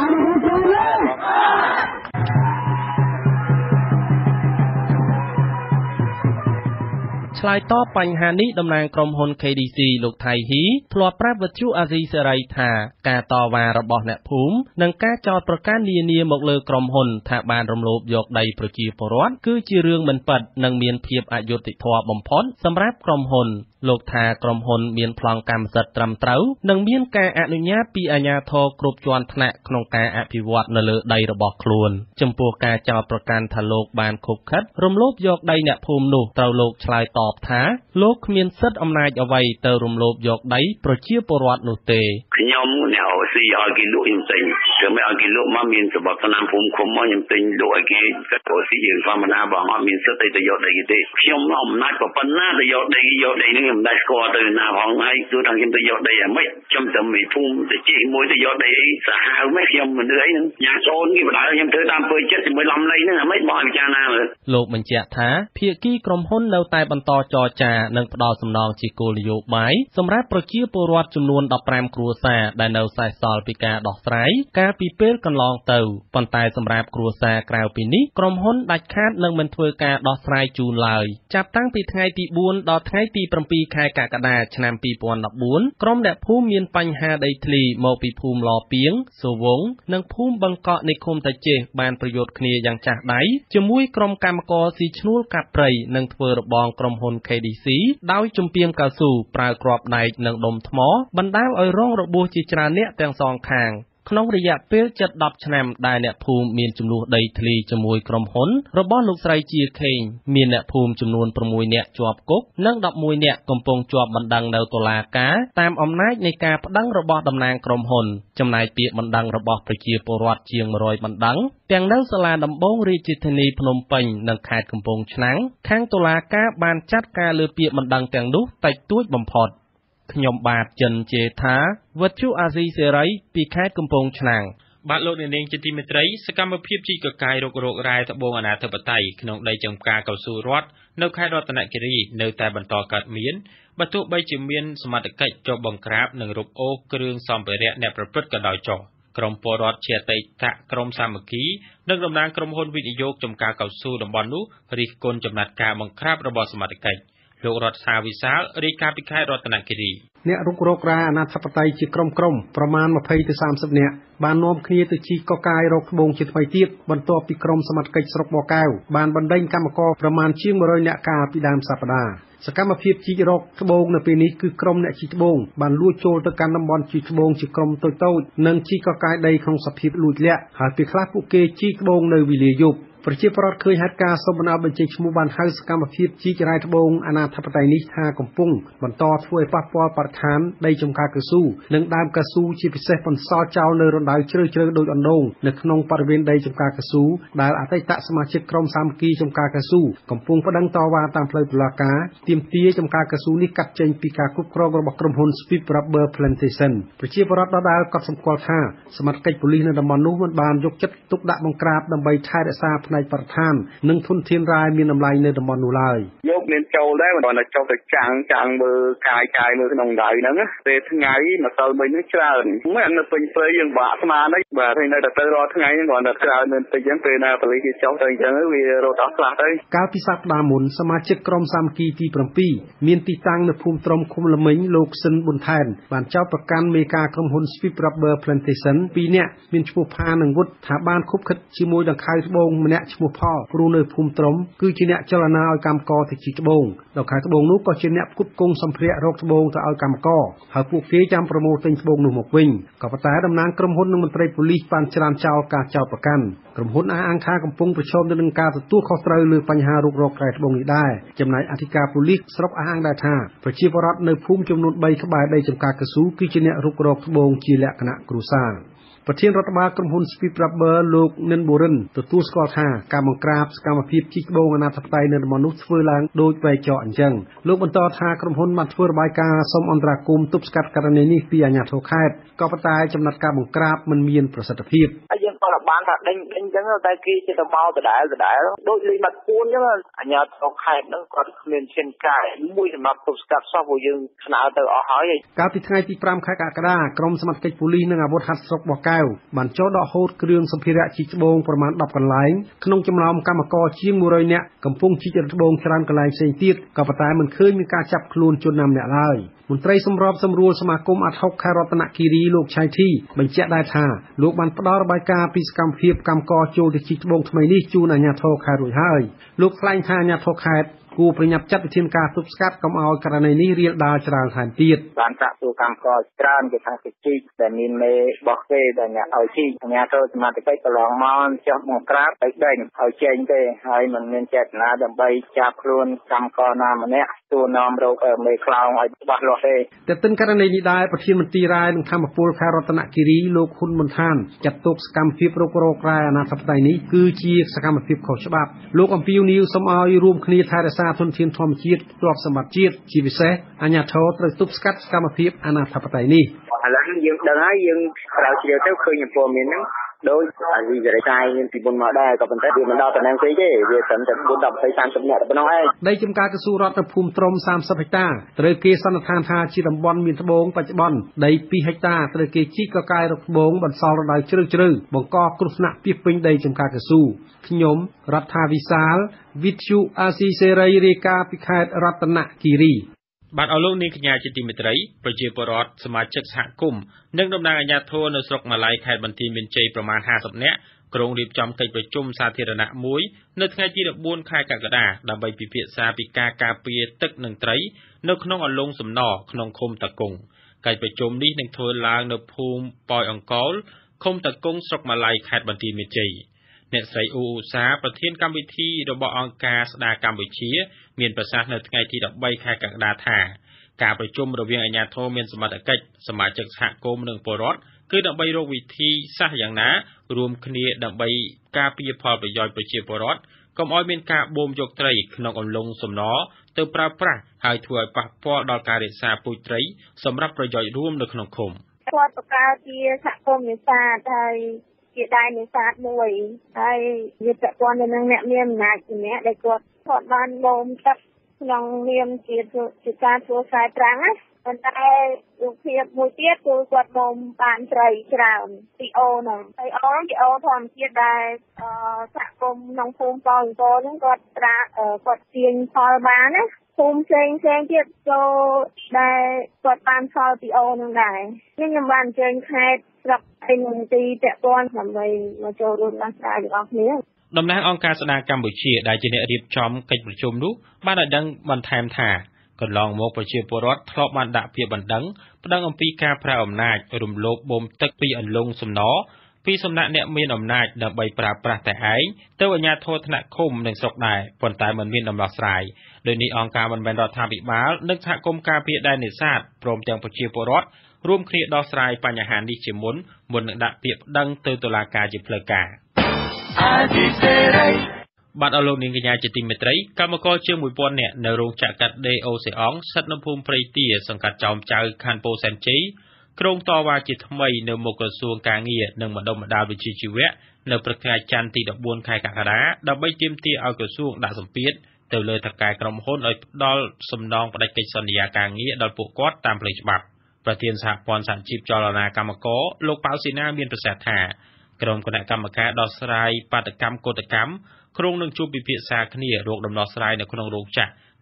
ឆ្លើយតបបញ្ហានេះតំណាងក្រុមហ៊ុន ខេ ឌី ស៊ី លោកថៃហ៊ីធ្លាប់ប្រាប់វិទ្យុអាស៊ីសេរីថាការតវ៉ារបស់អ្នកភូមិនិងការចោទប្រកាន់នានាមកលើក្រុមហ៊ុនថាបានរំលោភយកដីប្រជាពលរដ្ឋគឺជារឿងមិនពិតនិងមានភាពអយុត្តិធម៌បំផុតសម្រាប់ក្រុមហ៊ុនលោកថាក្រុមហ៊ុនមានប្លង់កម្មសិទ្ធិត្រឹមត្រូវនិងមានការអនុញ្ញាតពីអាជ្ញាធរគ្រប់ជាន់ថ្នាក់ក្នុងការអភិវឌ្ឍនៅលើដីរបស់ខ្លួនចំពោះការចោទប្រកាន់ថាលោកបានខុបខិតរំលោភយកដីអ្នកភូមិនោះត្រូវលោកឆ្លើយតបថាលោកគ្មានសិទ្ធិអំណាចអ្វីទៅរំលោភយកដីប្រជាពលរដ្ឋនោះទេខ្ញុំអ្នកស៊ីឲ្យគេលក់ខ្ញុំទិញគឺមិនឲ្យគេលក់មកមានសម្បត្តិតាមភូមិឃុំមកខ្ញុំទិញលក់ឲ្យគេសិទ្ធិស៊ីយើងធម្មតាបងអត់មានសិទ្ធិទៅយកដីគេទេខ្ញុំអំណាចប៉ុណ្ណាទៅយកដីយកដីនេះខ្ញុំមិនដែរស្គាល់ទៅណាផងហើយគឺថាខ្ញុំទៅយកដីអាម៉េចខ្ញុំទៅមានភូមិទៅជិះមួយទៅយកដីអីសាហាវម៉េចខ្ញុំមិនដឹងអីហ្នឹងញ៉ាំចូលគេបដៅខ្ញុំធ្វើតាមពើចិត្តជាមួយឡំឡៃហ្នឹងអាម៉េចបងពិចារណាមើលលោកបញ្ជាក់ថាភាគីក្រុមហ៊ុននៅតែបន្តចរចានិងផ្ដល់សំណងជាគោលនយោបាយសម្រាប់ប្រជាពលរដ្ឋចំនួនដប់ប្រាំគ្រួសារដែលនៅសេសសល់ពីការដោះស្រាយកាលពីពេលកន្លងទៅប៉ុន្តែសម្រាប់គ្រួសារក្រៅពីនេះក្រុមហ៊ុនដាច់ខាតនឹងមិនធ្វើការដោះស្រាយជូនឡើយចាប់តាំងពីថ្ងៃទីបួនដល់ថ្ងៃទី7ខែកក្កដាឆ្នាំពីរពាន់ដប់បួនក្រុមអ្នកភូមិមានបញ្ហាដីធ្លីមកពីភូមិឡពីងសូវងនិងភូមិបឹងកក់នៃឃុំតាចេះបានប្រយុទ្ធគ្នាយ៉ាងចាស់ដៃជាមួយក្រុមកម្មករស៊ីឈ្នួលកាប់ព្រៃនិងធ្វើរបងក្រុមហ៊ុន ខេ ឌី ស៊ី ដោយជំពាមកៅស៊ូប្រើគ្រាប់ដែកនិងដុំថ្មបណ្ដាលឲ្យរងរបួសជាច្រើនអ្នកទាំងសងខាងក្នុងរយៈពេលជិតដប់ឆ្នាំដែលអ្នកភូមិមានចំនួនដីធ្លីជាមួយក្រុមហ៊ុនរបស់លោកស្រីជាខេងមានអ្នកភូមិចំនួន6នាក់ជាប់គុកនិងដប់មួយនាក់កំពុងជាប់បណ្ដឹងនៅតុលាការតាមអំណាចនៃការប្តឹងរបស់តំណាងក្រុមហ៊ុនចំណែកពាក្យបណ្ដឹងរបស់ប្រជាពលរដ្ឋជាង100បណ្ដឹងទាំងនៅសាលាដំបងរាជធានីភ្នំពេញនិងខេត្តកំពង់ឆ្នាំងខាងតុលាការបានចាត់ការលើពាក្យបណ្ដឹងទាំងនោះតិចតួចបំផុតខ្ញុំបាទចិនជេថាវិទ្យុអាស៊ីសេរីពីខេត្តកំពង់ឆ្នាំងបាទលោកនាងជាទីមេត្រីសកម្មភាពជីកកាយរករករ៉ែត្បូងអនាធិបតេយ្យក្នុងដីចម្ការកៅស៊ូរដ្ឋនៅខេត្តរតនគិរីនៅតែបន្តកើតមានបើទោះបីជាមានសមត្ថកិច្ចចុះបង្ក្រាបនិងរកអូសគ្រឿងសម្ភារៈអ្នកប្រព្រឹត្តក៏ដោយចុះក្រុមពលរដ្ឋជាអតីតក្រុមសាមគ្គីនិងតំណាងក្រុមហ៊ុនវិនិយោគចម្ការកៅស៊ូតំបន់នោះរិះគន់ចំណាត់ការបង្ក្រាបរបស់សមត្ថកិច្ចលោករដ្ឋសាវិសាលរាយការណ៍ពីខេត្តរតនគិរីអ្នករុករករ៉ែអាណាធិបតេយ្យជាក្រុមក្រុមប្រមាណ20ទៅ30នាក់បាននាំគ្នាទៅជីកកកាយរកត្បូងជាថ្មីទៀតបន្ទាប់ពីក្រុមសមត្ថកិច្ចស្រុកបកែវបានបណ្ដេញកម្មករប្រមាណជាង100នាក់កាលពីដើមសប្តាហ៍សកម្មភាពជីករកត្បូងនៅពេលនេះគឺក្រុមអ្នកជីត្បូងបានលួចចូលទៅកាន់តំបន់ជីត្បូងជាក្រុមតូចៗនិងជីកកកាយដីក្នុងសភាពលួចលាក់ហើយពេលខ្លះពួកគេជីត្បូងនៅវេលាយប់ប្រជាពលរដ្ឋឃើញហេតុការណ៍សូមបណ្ដោះបញ្ចេញឈ្មោះបានហៅសកម្មភាពជីករ៉ែត្បូងអាណាធិបតេយ្យនេះថាកំពុងបន្តធ្វើឲ្យប៉ះពាល់បរិស្ថានដីចម្ការកៅស៊ូនិងដើមកៅស៊ូជាពិសេសបន្សល់ចោលនៅរណ្ដៅជ្រៅជ្រៅដូចអណ្ដូងនៅក្នុងបរិវេណដីចម្ការកៅស៊ូដែលអតីតសមាជិកក្រុមសាមគ្គីចម្ការកៅស៊ូកំពុងប្តឹងតវ៉ាតាមផ្លូវតុលាការទាមទារចម្ការកៅស៊ូនេះកាត់ចេញពីការគ្រប់គ្រងរបស់ក្រុមហ៊ុន Swift Rubber Plantation ប្រជាពលរដ្ឋដដែលក៏សម្គាល់ថាសមត្ថកិច្ចប៉ូលីសនៅតំបន់នោះមិនបានយកចិត្តទុកដាក់បង្ក្រាបដើម្បីថែរក្សាផ្នែកបរិស្ថាននិងធនធានរ៉ែមានតម្លៃនៅតំបន់នោះឡើយយកមានចូលដែរមិនគាត់ចូលទៅចាំងចាំងមើលកាយកាយមើលក្នុងដៃហ្នឹងពេលថ្ងៃមកទៅមិញនេះច្រើនមិននៅពេញព្រៃយើងបាក់ស្មានទេបាទហើយនៅតែទៅរាល់ថ្ងៃហ្នឹងគាត់តែច្រើននៅតិចហ្នឹងពេលណាប៉ូលីសគេចុះទៅអញ្ចឹងវារត់អស់ខ្លះទៅកាលពីសប្តាហ៍មុនសមាជិកក្រុមសាមគ្គីទី7មានទីតាំងនៅភូមិត្រុំឃុំល្មិញលោកស៊ិនប៊ុនថែនបានចោទប្រកាន់មេការក្រុមហ៊ុន Swift Rubber Plantation ពីរនាក់មានឈ្មោះផានិងវុឌ្ឍថាបានខុបខិតជាមួយដង្ខៅត្បូងម្នាក់ឈ្មោះផលគ្រូនៅភូមិត្រំគឺជាអ្នកចលនាឲ្យកម្មករទៅជីត្បូងដល់ខែត្បូងនោះក៏ជាអ្នកផ្គត់ផ្គង់សម្ភារៈរកត្បូងទៅឲ្យកម្មករហើយពួកគេចាំប្រមូលទិញត្បូងនោះមកវិញក៏ប៉ុន្តែតំណាងក្រុមហ៊ុននិងមន្ត្រីប៉ូលីសបានច្រានចោលការចោទប្រកាន់ក្រុមហ៊ុនអះអាងថាកំពុងប្រឈមទៅនឹងការទទួលខុសត្រូវលើបញ្ហារុករកក្រែត្បូងនេះដែរចំណែកអធិការប៉ូលីសស្រុកអះអាងដែរថាប្រជាពលរដ្ឋនៅភូមិចំនួនបីក្បែរដីចំការកស៊ូគឺជាអ្នករុករកត្បូងជាលក្ខណៈគ្រួសារប្រធានរដ្ឋបាលក្រុមហ៊ុន Speed Rubber លោកនិនបូរិនទទួលស្គាល់ថាការបង្ក្រាបសកម្មភាពជីកត្បូងអនាធិបតេយ្យនៅតំបន់នោះធ្វើឡើងដោយវែកចោអញ្ចឹងលោកបន្តថាក្រុមហ៊ុនបានធ្វើរបាយការណ៍សុំអន្តរាគមន៍ទប់ស្កាត់ករណីនេះពីអាជ្ញាធរខេត្តក៏ប៉ុន្តែចំណាត់ការបង្ក្រាបមិនមានប្រសិទ្ធភាពហើយយើងក៏បានថាដេញដេញអញ្ចឹងតែគេជាទៅមកដដែលដដែលដូចលីបាត់ពួនអញ្ចឹងអាជ្ញាធរខេត្តហ្នឹងគាត់គ្មានឈានការមួយសម្រាប់ទប់ស្កាត់សោះព្រោះយើងស្នើទៅអស់ហើយកាលពីថ្ងៃទីប្រាំខែកក្កដាក្រុមសមត្ថកិច្ចប៉ូលីសនិងអាវុធហត្ថស្រុកបោះកែវបានចូលដកហូតគ្រឿងសម្ភារៈជីកត្បូងប្រមាណដប់កន្លែងក្នុងចំណោមកម្មករជាងមួយរយនាក់កំពុងជីកត្បូងច្រើនកន្លែងផ្សេងទៀតក៏ប៉ុន្តែមិនឃើញមានការចាប់ខ្លួនជនណាម្នាក់ឡើយមន្ត្រីសម្របសម្រួលសមាគមអាត់ហុកខេត្តរតនគិរីលោកឆៃធីបញ្ជាក់ដែរថាលោកបានផ្ដល់របាយការណ៍ពីសកម្មភាពកម្មករចូលទៅជីកត្បូងថ្មីនេះជូនអាជ្ញាធរខេត្តរួចហើយលោកថ្លែងថាអាជ្ញាធរខេត្តគួរប្រញាប់ចាត់វិធានការទប់ស្កាត់កុំឲ្យករណីនេះរាលដាលច្រើនថែមទៀតបានចាក់ទូកម្មករច្រើនគេថាគេជីកដែលមានមេបោះគេដែលអ្នកឲ្យជីកអាជ្ញាធរសមត្ថកិច្ចកន្លងមកចោះមកក្រាបទៅដេញឲ្យចេញទេហើយមិនមានចេតនាដើម្បីចាប់ខ្លួនកម្មករណាម្នាក់ទូនាំរោគមេខ្លោងឲ្យច្បាស់លាស់ទេតែទិនករណីនេះដែរប្រធានមន្ត្រីរាយនឹងធម្មពលខេត្តរតនគិរីលោកហ៊ុនប៊ុនឋានចាត់ទុកសកម្មភាពរុករករ៉ែអាណាធិបតេយ្យនេះគឺជាសកម្មភាពខុសច្បាប់លោកអំពីវនីវសូមឲ្យរួមគ្នាថែរក្សាធនធានធម្មជាតិទ្រព្យសម្បត្តិជាតិជាពិសេសអាជ្ញាធរត្រូវទប់ស្កាត់សកម្មភាពអាណាធិបតេយ្យនេះឥឡូវយើងដឹងហើយយើងក្រៅជ្រាវទៅឃើញព័ត៌មានហ្នឹងដោយអាវិវិរិយមានពីមុនមកដែរក៏ប៉ុន្តែវាមិនដល់តំណែងស្អីទេវាត្រឹមតែbốnដល់ยี่สิบ 30នាក់តែប៉ុណ្ណោះឯងដីចំការកស៊ូរដ្ឋនៅភូមិត្រំសាមសិបហិកតាត្រូវគេសន្និដ្ឋានថាជាតំបន់មានត្បូងបច្ចុប្បន្នដីពីរហិកតាត្រូវគេជីកកកាយរកត្បូងបន្សល់រណ្ដៅជ្រៅជ្រៅបង្កគ្រោះថ្នាក់ពីពេញដីចំការកស៊ូខ្ញុំរដ្ឋាវិសាលវិទ្យុអាស៊ីសេរីរាយការណ៍ពីខេត្តរតនគិរីបាទអរលោកនាងកញ្ញាជាទីមេត្រីប្រជាពលរដ្ឋសមាជិកសហគមន៍និងតំណាងអាជ្ញាធរនៅស្រុកម៉ាឡៃខេត្តបន្ទាយមានជ័យប្រមាណห้าสิบនាក់ក្រុងរៀបចំកិច្ចប្រជុំសាធារណៈមួយនៅថ្ងៃទីfourteenខែកក្កដាដើម្បីពិភាក្សាពីការការពារទឹកនិងត្រីនៅក្នុងអន្លង់សំណក្នុងឃុំតាគង់កិច្ចប្រជុំនេះនឹងធ្វើឡើងនៅភូមិប៉ោយអង្កលឃុំតាគង់ស្រុកម៉ាឡៃខេត្តបន្ទាយមានជ័យអ្នកស្រីអ៊ូអ៊ូសាប្រធានកម្មវិធីរបស់អង្គការស្ដារកម្ពុជាមានប្រសាសន៍នៅថ្ងៃទីthirteenខែកក្កដាថាការប្រជុំរវាងអាជ្ញាធរមានសមត្ថកិច្ចសមាជិកសហគមន៍និងពលរដ្ឋគឺដើម្បីរកវិធីសាស្ត្រយ៉ាងណារួមគ្នាដើម្បីការពារផលប្រយោជន៍ប្រជាពលរដ្ឋកុំឲ្យមានការបូមយកត្រីក្នុងអំឡុងសំណទៅប្រើប្រាស់ហើយធ្វើឲ្យប៉ះពាល់ដល់ការរក្សាពូជត្រីសម្រាប់ប្រយោជន៍រួមនៅក្នុងឃុំគាត់បង្កើតជាសហគមន៍នេសាទហើយជាដៃនេសាទមួយហើយវាពាក់ព័ន្ធទៅនឹងអ្នកមានអំណាចម្នាក់ដែលគាត់គាត់បានបូមទឹកក្នុងនាមជាជាការធ្វើខ្សែប្រាំងណាប៉ុន្តែរូបភាពមួយទៀតគឺគាត់បូមបានត្រីច្រើនពីអូហ្នឹងហើយអូហ្នឹងជាអូធម្មជាតិដែលសហគមន៍ក្នុងភូមិប៉ោយអង្គរហ្នឹងគាត់ត្រាគាត់ទាញផលបានណាភូមិផ្សេងផ្សេងទៀតចូលដែលគាត់បានផលពីអូហ្នឹងដែរខ្ញុំបានអញ្ជើញខេត្តស្រុកឯនមន្ទីរពាក់ព័ន្ធដើម្បីមកចូលរួមដោះស្រាយទាំងអស់គ្នាតំណាងអង្គការស្ដារកម្ពុជាដែលជាអ្នករៀបចំកិច្ចប្រជុំនោះបានឲ្យដឹងបន្ថែមថាកន្លងមកប្រជាពលរដ្ឋធ្លាប់បានដាក់ពាក្យបណ្ដឹងប្តឹងអំពីការប្រើអំណាចរំលោភបូមទឹកពីអន្លង់សំណពីសំណាក់អ្នកមានអំណាចដើម្បីប្រើប្រាស់តែឯងទៅអាជ្ញាធរថ្នាក់ឃុំនិងស្រុកដែរប៉ុន្តែមិនមានដំណោះស្រាយដោយនេះអង្គការមិនមែនរដ្ឋាភិបាលនិងសហគមន៍ការពារដែននេសាទព្រមទាំងប្រជាពលរដ្ឋរួមគ្នាដោះស្រាយបញ្ហានេះជាមុនមុននឹងដាក់ពាក្យប្តឹងទៅតុលាការជាផ្លូវការបាទអរលោកនាងកញ្ញាជាទីមេត្រីកម្មករជាងone thousandនាក់នៅរោងចក្រកាត់ដេរអូសេអងស្ថិតនៅភូមិព្រៃទាសង្កាត់ចោមចៅខណ្ឌពោធិ៍សែនជ័យក្រុងតវ៉ាជាថ្មីនៅមុខក្រសួងការងារនិងបណ្ដុំបណ្ដាលវិជ្ជាជីវៈនៅព្រឹកថ្ងៃច័ន្ទទីfourteenខែកក្កដាដើម្បីទាមទារឲ្យក្រសួងដាក់សម្ពាធទៅលើថៅកែក្រុមហ៊ុនឲ្យផ្ដល់សំណងផ្ដាច់កិច្ចសន្យាការងារដល់ពួកគាត់តាមផ្លូវច្បាប់ប្រធានសហព័ន្ធសហជីពចលនាកម្មករលោកប៉ៅស៊ីណាមានប្រសាសន៍ថាក្រុមគណៈកម្មការដោះស្រាយបាតុកម្មកោតកម្មកក្រុងនឹងជួបពិភាក្សាគ្នារកដំណោះស្រាយនៅក្នុងរោងចក្រ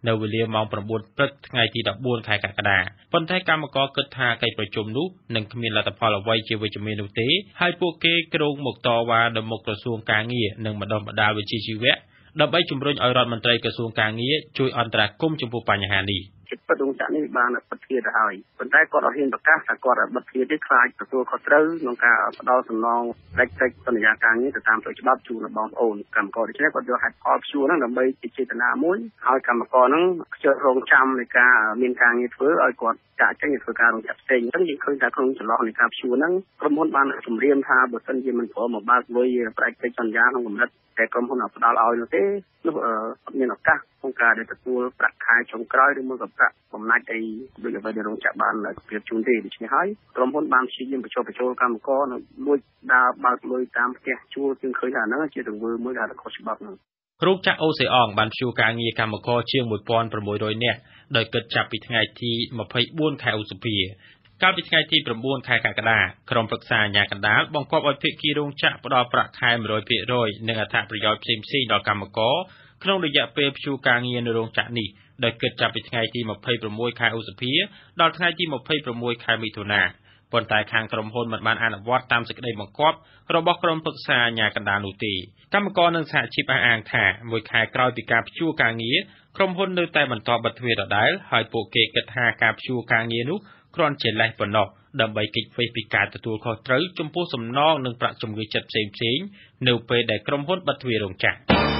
នៅវេលាម៉ោងប្រាំបួនព្រឹកថ្ងៃទីដប់បួនខែកក្កដាប៉ុន្តែកម្មករគិតថាកិច្ចប្រជុំនោះនឹងគ្មានលទ្ធផលអ្វីជាវិជ្ជមាននោះទេហើយពួកគេគ្រោងមកតវ៉ាដល់មុខក្រសួងការងារនិងបណ្ដុះបណ្ដាលវិជ្ជាជីវៈដើម្បីជំរុញឲ្យរដ្ឋមន្ត្រីក្រសួងការងារជួយអន្តរាគមន៍ចំពោះបញ្ហានេះចិត្តពិតរោងចក្រនេះបានបិទទ្វារទៅហើយប៉ុន្តែគាត់អត់ហ៊ានប្រកាសថាគាត់បិទទ្វារទេខ្លាចទទួលខុសត្រូវក្នុងការផ្ដល់សំណងដាច់ដាច់សន្យាការងារទៅតាមផ្លូវច្បាប់ជូនដល់បងប្អូនកម្មករដូច្នេះគាត់យកហេតុផលព្យួរហ្នឹងដើម្បីជាចេតនាមួយឲ្យកម្មករហ្នឹងខ្ជិលរងចាំនៃការមានការងារធ្វើឲ្យគាត់ចាក់ចេញធ្វើការរោងចក្រផ្សេងអញ្ចឹងយើងឃើញថាក្នុងចន្លោះនៃការព្យួរហ្នឹងក្រុមហ៊ុនបានជំរាបថាបើសិនជាមិនព្រមមកបើកលុយប្រតិកិច្ចសន្យាក្នុងកម្រិតតែក្រុមហ៊ុនអត់ផ្ដល់ឲ្យនោះទេនោះអត់មានឱកាសក្នុងការដែលទទួលប្រាក់ខែចុងក្រោយឬមួយក៏ប្រាក់បំណាច់អីដូចអ្វីដែលរោងចក្របានជម្រាបជូនទេដូច្នេះហើយក្រុមហ៊ុនបានព្យាយាមបញ្ចុះបញ្ចូលកម្មករនៅលួចដើរបើកលុយតាមផ្ទះជួលជាងឃើញថាហ្នឹងជាទង្វើមួយដែលខុសច្បាប់ហ្នឹងរោងចក្រអូសេអងបានព្យួរការងារកម្មករជាងmột nghìn sáu trămនាក់ដោយគិតចាប់ពីថ្ងៃទីยี่สิบสี่ខែឧសភាកាលពីថ្ងៃទីnineខែកក្កដាក្រុមប្រឹក្សាអាជ្ញាកណ្ដាលបង្គាប់ឲ្យភាគីរោងចក្រផ្ដល់ប្រាក់ខែone hundred percent និងអត្ថប្រយោជន៍ផ្សេងៗដល់កម្មករក្នុងរយៈពេលព្យួរការងារនៅរោងចក្រនេះដោយគិតចាប់ពីថ្ងៃទីtwenty-sixខែឧសភាដល់ថ្ងៃទីtwenty-sixខែមិថុនាប៉ុន្តែខាងក្រុមហ៊ុនមិនបានអនុវត្តតាមសេចក្តីបង្គាប់របស់ក្រុមប្រឹក្សាអាជ្ញាកណ្ដាលនោះទេកម្មករនិងសហជីពអះអាងថាមួយខែក្រោយពីការព្យួរការងារក្រុមហ៊ុននៅតែបន្តបិទទ្វារដដែលហើយពួកគេគិតថាការព្យួរការងារនោះគ្រាន់ជាលេសប៉ុណ្ណោះដើម្បីគេចវេសពីការទទួលខុសត្រូវចំពោះសំណងនិងប្រាក់ជំងឺចិត្តផ្សេងៗនៅពេលដែលក្រុមហ៊ុនបិទទ្វាររោងចក្រ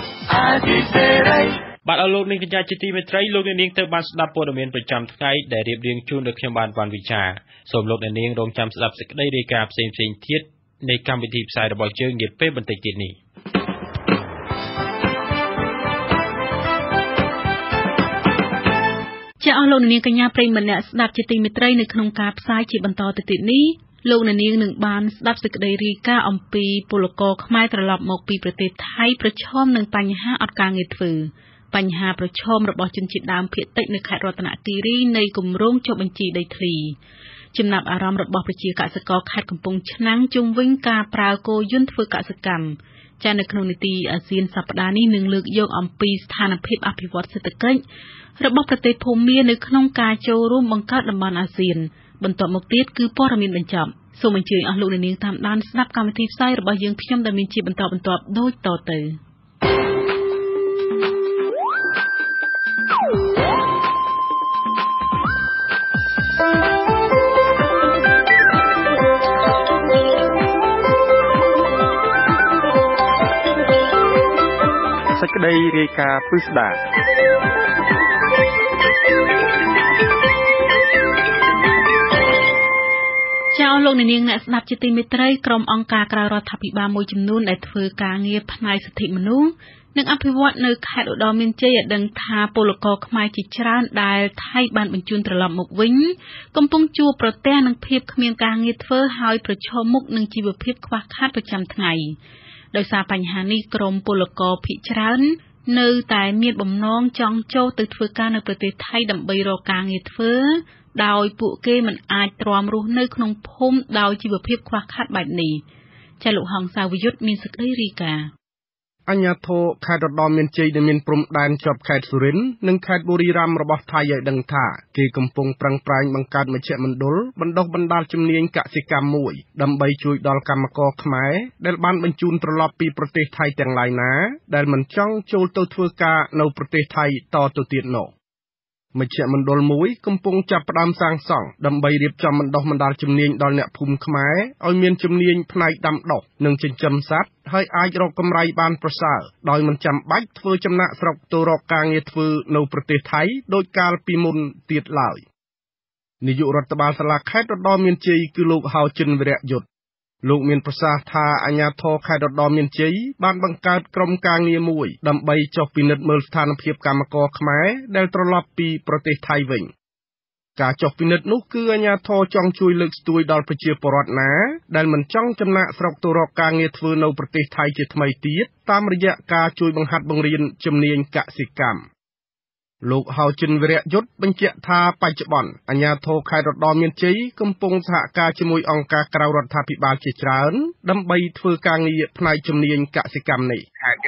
បាទអរលោកនាងកញ្ញាជាទីមេត្រីលោកនាងទៅបានស្ដាប់ព័ត៌មានប្រចាំថ្ងៃដែលរៀបរៀងជូនដោយខ្ញុំបានវ៉ាន់វិចាសូមលោកនាងរងចាំស្ដាប់សេចក្តីរាយការណ៍ផ្សេងៗទៀតនៃកម្មវិធីផ្សាយរបស់យើងនាពេលបន្តិចទៀតនេះចាអស់លោកនាងកញ្ញាប្រិយមិត្តអ្នកស្ដាប់ជាទីមេត្រីនៅក្នុងការផ្សាយជាបន្តទៅទៀតនេះលោកនាងនឹងបានស្ដាប់សេចក្តីរាយការណ៍អំពីពលករខ្មែរត្រឡប់មកពីប្រទេសថៃប្រឈមនឹងបញ្ហាអត់ការងារធ្វើបញ្ហាប្រឈមរបស់ជនជាតិដើមភាគតិចនៅខេត្តរតនគិរីនៃគម្រោងចុះបញ្ជីដីធ្លីចំណាប់អារម្មណ៍របស់ប្រជាកសិករខេត្តកំពង់ឆ្នាំងជុំវិញការប្រើគោយន្តធ្វើកសិកម្មចានៅក្នុងនីតិអាស៊ានសប្តាហ៍នេះនឹងលើកយកអំពីស្ថានភាពអភិវឌ្ឍសេដ្ឋកិច្ចរបស់ប្រទេសភូមានៅក្នុងការចូលរួមបង្កើតតំបន់អាស៊ានបន្ទាប់មកទៀតគឺព័ត៌មានបញ្ចប់សូមអញ្ជើញអស់លោកនាងតាមដានស្ដាប់កម្មវិធីផ្សាយរបស់យើងខ្ញុំដែលមានជាបន្តបន្ទាប់ដូចតទៅសេចក្តីរាយការណ៍ពិស្ដាចៅលោកនាងអ្នកស្ដាប់ជាទីមេត្រីក្រុមអង្គការក្រៅរដ្ឋាភិបាលមួយចំនួនដែលធ្វើការងារផ្នែកសិទ្ធិមនុស្សនិងអភិវឌ្ឍនៅខេត្តឧត្តរមានជ័យឲ្យដឹងថាពលករខ្មែរជាច្រើនដែលថៃបានបញ្ជូនត្រឡប់មកវិញកំពុងជួបប្រទះនឹងភាពគ្មានការងារធ្វើហើយប្រឈមមុខនឹងជីវភាពខ្វះខាតប្រចាំថ្ងៃដោយសារបញ្ហានេះក្រុមពលករភាគច្រើននៅតែមានបំណងចង់ចូលទៅធ្វើការនៅប្រទេសថៃដើម្បីរកការងារធ្វើដោយពួកគេមិនអាចទ្រាំរស់នៅក្នុងភូមិដោយជីវភាពខ្វះខាតបែបនេះចាលោកហងសាវយុទ្ធមានសេចក្តីរាយការណ៍អញ្ញាធិខេត្តរតនមានជ័យដែលមានព្រំដែនជាប់ខេត្តសុរិន្ទនិងខេត្តបុរីរាមរបស់ថៃឲ្យដឹងថាគេកំពុងប្រឹងប្រែងបង្កើតមជ្ឈមណ្ឌលបណ្ដុះបណ្ដាលជំនាញកសិកម្មមួយដើម្បីជួយដល់កម្មករខ្មែរដែលបានបញ្ជូនត្រឡប់ពីប្រទេសថៃទាំងឡាយណាដែលមិនចង់ចូលទៅធ្វើការនៅប្រទេសថៃតទៅទៀតនោះមជ្ឈមណ្ឌលមួយកំពុងចាប់ផ្ដើមសាងសង់ដើម្បីរៀបចំបណ្ដុះបណ្ដាលជំនាញដល់អ្នកភូមិខ្មែរឲ្យមានជំនាញផ្នែកដាំដុះនិងចិញ្ចឹមសត្វហើយអាចរកកម្រៃបានប្រសើរដោយមិនចាំបាច់ធ្វើចំណាកស្រុកទៅរកការងារធ្វើនៅប្រទេសថៃដោយកាលពីមុនទៀតឡើយនាយករដ្ឋបាលសាលាខេត្តរតនមានជ័យគឺលោកហៅចិនវិរៈយុទ្ធលោកមានប្រសាសន៍ថាអាជ្ញាធរខេត្តរតនមានជ័យបានបង្កើតក្រុមការងារមួយដើម្បីចុះពិនិត្យមើលស្ថានភាពកម្មករខ្មែរដែលត្រឡប់ពីប្រទេសថៃវិញការចុះពិនិត្យនោះគឺអាជ្ញាធរចង់ជួយលើកស្ទួយដល់ប្រជាពលរដ្ឋណាដែលមិនចង់ចំណាកស្រុកទៅរកការងារធ្វើនៅប្រទេសថៃជាថ្មីទៀតតាមរយៈការជួយបង្ហាត់បង្រៀនជំនាញកសិកម្មលោកហៅចិនវិរៈយុទ្ធបញ្ជាក់ថាបច្ចុប្បន្នអាជ្ញាធរខេត្តរតនមានជ័យកំពុងសហការជាមួយអង្គការក្រៅរដ្ឋាភិបាលជាច្រើនដើម្បីធ្វើការងារផ្នែកជំនាញកសិកម្មនេះខេត្តយើង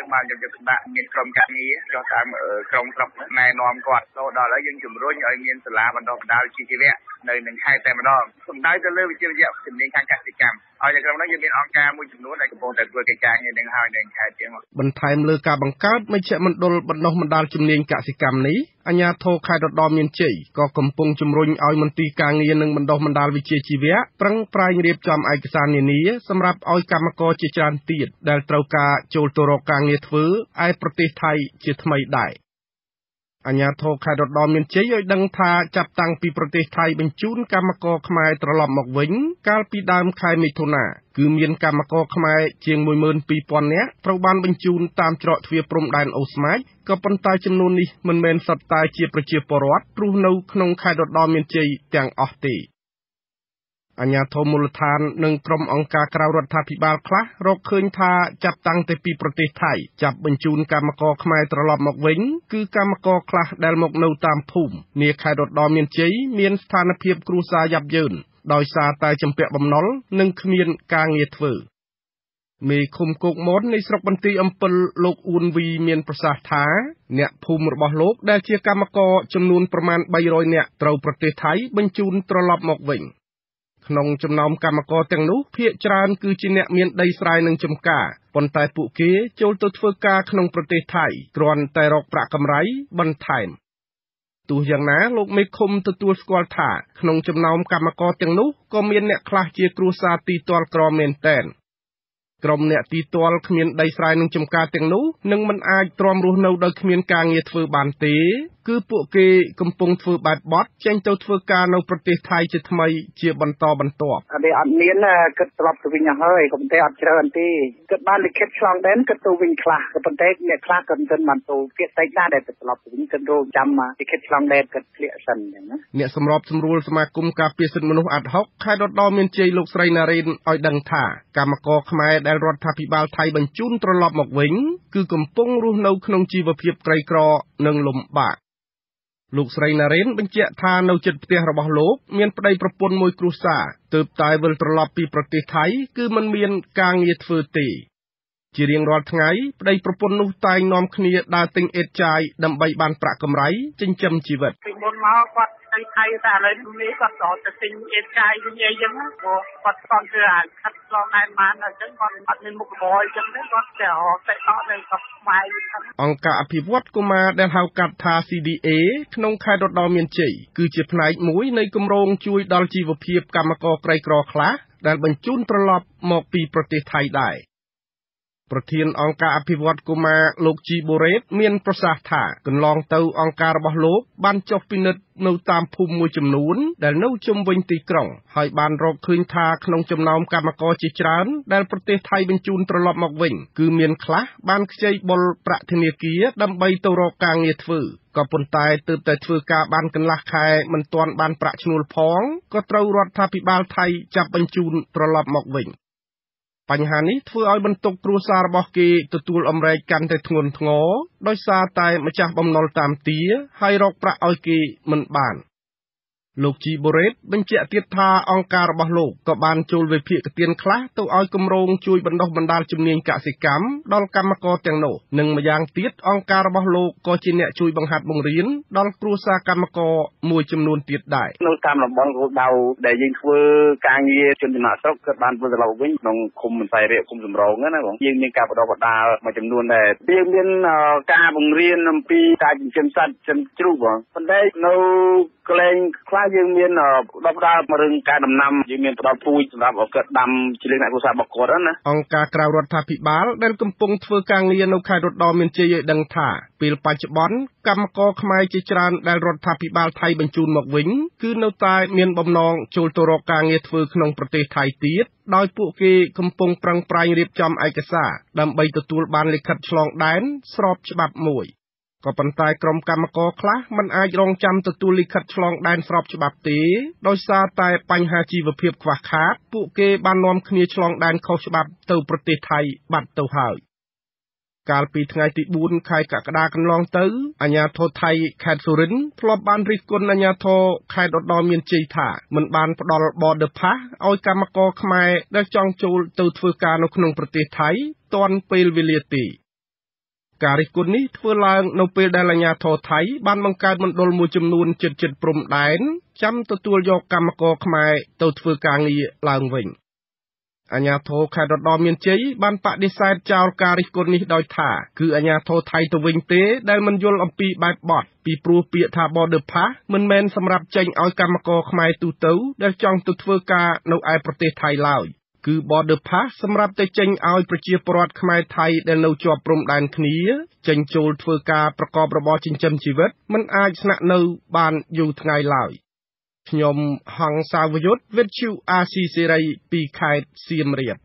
បានយកយកដាក់មានក្រុមការងារចុះតាមក្រុមស្រុកណែនាំគាត់ទៅដល់ហើយយើងជំរុញឲ្យមានសាលាបណ្ដុះបណ្ដាលជីវៈនៅនឹងខេត្តតែម្ដងសំដៅទៅលើវិជ្ជាជំនាញខាងកសិកម្មហើយនៅក្នុងនោះយើងមានអង្គការមួយចំនួនដែលកំពុងតែធ្វើកិច្ចការងារនឹងហើយនៅខេត្តជាងបន្ថែមលើការបង្កើតមជ្ឈមណ្ឌលបណ្ដុះបណ្ដាលជំនាញកសិកម្មនេះអាជ្ញាធរខេត្តរតនមានជ័យក៏កំពុងជំរុញឲ្យមន្ទីរការងារនិងបណ្ដុះបណ្ដាលវិជ្ជាជីវៈប្រឹងប្រែងរៀបចំឯកសារនានាសម្រាប់ឲ្យកម្មករជាច្រើនទៀតដែលត្រូវការចូលទៅរកការងារធ្វើឯប្រទេសថៃជាថ្មីដែរអាជ្ញាធរខេត្តរតនមានជ័យឲ្យដឹងថាចាប់តាំងពីប្រទេសថៃបញ្ជូនកម្មករខ្មែរត្រឡប់មកវិញកាលពីដើមខែមិថុនាគឺមានកម្មករខ្មែរជាង មួយម៉ឺនពីរពាន់ នាក់ត្រូវបានបញ្ជូនតាមច្រកទ្វារព្រំដែនអូស្មាច់ក៏ប៉ុន្តែចំនួននេះមិនមែនសុទ្ធតែជាប្រជាពលរដ្ឋរស់នៅក្នុងខេត្តរតនមានជ័យទាំងអស់ទេអាជ្ញាធរមូលដ្ឋាននិងក្រុមអង្គការក្រៅរដ្ឋាភិបាលខ្លះរកឃើញថាចាប់តាំងតែពីប្រទេសថៃចាប់បញ្ជូនកម្មករខ្មែរត្រឡប់មកវិញគឺកម្មករខ្លះដែលមកនៅតាមភូមិនាខេត្តរតនមានជ័យមានស្ថានភាពគ្រួសារយ៉ាប់យ៉ឺនដោយសារតែជំពាក់បំណុលនិងគ្មានការងារធ្វើមេឃុំគោកមននៃស្រុកបន្ទាយអំពិលលោកអ៊ួនវីមានប្រសាសន៍ថាអ្នកភូមិរបស់លោកដែលជាកម្មករចំនួនប្រមាណបីរយនាក់ត្រូវប្រទេសថៃបញ្ជូនត្រឡប់មកវិញក្នុងចំណោមកម្មករទាំងនោះភាគច្រើនគឺជាអ្នកមានដីស្រែនិងចម្ការប៉ុន្តែពួកគេចូលទៅធ្វើការក្នុងប្រទេសថៃគ្រាន់តែរកប្រាក់កម្រៃបន្ថែមទោះយ៉ាងណាលោកមេឃុំទទួលស្គាល់ថាក្នុងចំណោមកម្មករទាំងនោះក៏មានអ្នកខ្លះជាគ្រួសារទីទាល់ក្រមែនតែនក្រុមអ្នកទីទាល់គ្មានដីស្រែនិងចម្ការទាំងនោះនឹងមិនអាចទ្រាំរស់នៅដោយគ្មានការងារធ្វើបានទេគឺពួកគេកំពុងធ្វើបែបបត់ចេញទៅធ្វើការនៅប្រទេសថៃជាថ្មីជាបន្តបន្ទាប់អត់អត់មានគិតត្រឡប់ទៅវិញហើយក៏ប៉ុន្តែអត់ច្រើនទេគិតបានលិខិតឆ្លងដែនគិតទៅវិញខ្លះក៏ប៉ុន្តែអ្នកខ្លះក៏មិនបានទៅភាគតិចដែរដែលទៅត្រឡប់ទៅវិញគិតរងចាំលិខិតឆ្លងដែនគិតធ្លាក់សិនអញ្ចឹងណាអ្នកសម្របសម្រួលសមាគមការពារសិទ្ធិមនុស្សអាត់ហុកខេត្តរតនមានជ័យលោកស្រីណារ៉េនឲ្យដឹងថាកម្មករខ្មែរដែលរដ្ឋាភិបាលថៃបញ្ជូនត្រឡប់មកវិញគឺកំពុងរស់នៅក្នុងជីវភាពក្រីក្រនិងលំបាកលោកស្រីណារ៉េនបញ្ជាក់ថានៅជិតផ្ទះរបស់លោកមានប្តីប្រពន្ធមួយគ្រួសារទើបតែវិលត្រឡប់ពីប្រទេសថៃគឺមិនមានការងារធ្វើទេជារៀងរាល់ថ្ងៃប្តីប្រពន្ធនោះតែងនាំគ្នាដើរទិញអេតចាយដើម្បីបានប្រាក់កម្រៃចិញ្ចឹមជីវិតពីមុនមកគាត់ទៅថៃតែឥឡូវនេះគាត់ក៏ទៅទិញអេតចាយវិញអីចឹងគាត់ស្គាល់គឺអាចខាត់ឆ្លងដែនបានអញ្ចឹងគាត់អត់មានមុខរបរអីចឹងទេគាត់តែរកតែតនៅស្រុកខ្មែរអង្គការអភិវឌ្ឍកុមារដែលហៅកាត់ថា C D A ក្នុងខេត្តរតនមានជ័យគឺជាផ្នែកមួយនៃគម្រោងជួយដល់ជីវភាពកម្មករក្រីក្រខ្លះដែលបញ្ជូនត្រឡប់មកពីប្រទេសថៃដែរប្រធានអង្គការអភិវឌ្ឍកុមារលោកជីបូរ៉េតមានប្រសាសន៍ថាកន្លងទៅអង្គការរបស់លោកបានចុះពិនិត្យនៅតាមភូមិមួយចំនួនដែលនៅជុំវិញទីក្រុងហើយបានរកឃើញថាក្នុងចំណោមកម្មករជាច្រើនដែលប្រទេសថៃបញ្ជូនត្រឡប់មកវិញគឺមានខ្លះបានខ្ចីបុលប្រាក់ធនាគារដើម្បីទៅរកការងារធ្វើក៏ប៉ុន្តែទើបតែធ្វើការបានកន្លះខែមិនទាន់បានប្រាក់ឈ្នួលផងក៏ត្រូវរដ្ឋាភិបាលថៃចាប់បញ្ជូនត្រឡប់មកវិញបញ្ហានេះធ្វើឲ្យបន្ទុកគ្រួសាររបស់គេទទួលអំរែកកាន់តែធ្ងន់ធ្ងរដោយសារតែម្ចាស់បំណុលតាមទាហើយរកប្រាក់ឲ្យគេមិនបានលោកជីបូរ៉េតបញ្ជាក់ទៀតថាអង្គការរបស់លោកក៏បានចូលវិភាគទានខ្លះទៅឲ្យគម្រោងជួយបណ្ដុះបណ្ដាលជំនាញកសិកម្មដល់កម្មករទាំងនោះនិងម្យ៉ាងទៀតអង្គការរបស់លោកក៏ជាអ្នកជួយបង្ហាត់បង្រៀនដល់គ្រួសារកម្មករមួយចំនួនទៀតដែរនៅតាមតំបន់គោលដៅដែលយើងធ្វើការងារជនចំណាក់ស្រុកក៏បានវិលត្រឡប់វិញក្នុងឃុំបន្ថៃរាជឃុំសំរោងណាបងយើងមានការបណ្ដុះបណ្ដាលមួយចំនួនដែរយើងមានការបង្រៀនអំពីការចិញ្ចឹមសត្វចិញ្ចឹមជ្រូកបងប៉ុន្តែនៅកន្លែងខ្លះយើងមានដបដាលរឿងការដំណាំយើងមានផ្ដល់ពូជសម្រាប់ឲ្យគាត់ដាំជាលក្ខណៈគ្រួសាររបស់គាត់ណាអង្គការក្រៅរដ្ឋាភិបាលដែលកំពុងធ្វើការងារនៅខេត្តរតនមានជ័យឲ្យដឹងថាពេលបច្ចុប្បន្នកម្មករខ្មែរជាច្រើនដែលរដ្ឋាភិបាលថៃបញ្ជូនមកវិញគឺនៅតែមានបំណងចូលទៅរកការងារធ្វើក្នុងប្រទេសថៃទៀតដោយពួកគេកំពុងប្រឹងប្រែងរៀបចំឯកសារដើម្បីទទួលបានលិខិតឆ្លងដែនស្របច្បាប់មួយក៏ប៉ុន្តែក្រុមកម្មករខ្លះមិនអាចរងចាំទទួលលិខិតឆ្លងដែនស្របច្បាប់ទេដោយសារតែបញ្ហាជីវភាពខ្វះខាតពួកគេបាននាំគ្នាឆ្លងដែនខុសច្បាប់ទៅប្រទេសថៃបាត់ទៅហើយកាលពីថ្ងៃទីបួនខែកក្កដាកន្លងទៅអាជ្ញាធរថៃខេត្តសុរិន្ទធ្លាប់បានរិះគន់អាជ្ញាធរខេត្តរតនមានជ័យថាមិនបានផ្ដល់ border pass ឲ្យកម្មករខ្មែរដែលចង់ចូលទៅធ្វើការនៅក្នុងប្រទេសថៃទាន់ពេលវេលាទេការរិះគន់នេះធ្វើឡើងនៅពេលដែលអាជ្ញាធរថៃបានបង្កើតមណ្ឌលមួយចំនួនជិតៗព្រំដែនចាំទទួលយកកម្មករខ្មែរទៅធ្វើការងារឡើងវិញអាជ្ញាធរខេត្តរតនមានជ័យបានបដិសេធចោលការរិះគន់នេះដោយថាគឺអាជ្ញាធរថៃទៅវិញទេដែលមិនយល់អំពីបែបបទពីព្រោះពាក្យថា border pass មិនមែនសម្រាប់ចេញឲ្យកម្មករខ្មែរទូទៅដែលចង់ទៅធ្វើការនៅឯប្រទេសថៃឡើយគឺ border pass សម្រាប់តែចេញឲ្យប្រជាពលរដ្ឋខ្មែរថៃដែលនៅជាប់ព្រំដែនគ្នាចេញចូលធ្វើការប្រកបរបរចិញ្ចឹមជីវិតមិនអាចស្នាក់នៅបានយូរថ្ងៃឡើយខ្ញុំហងសាវយុទ្ធវិទ្យុអាស៊ីសេរីពីខេត្តសៀមរាប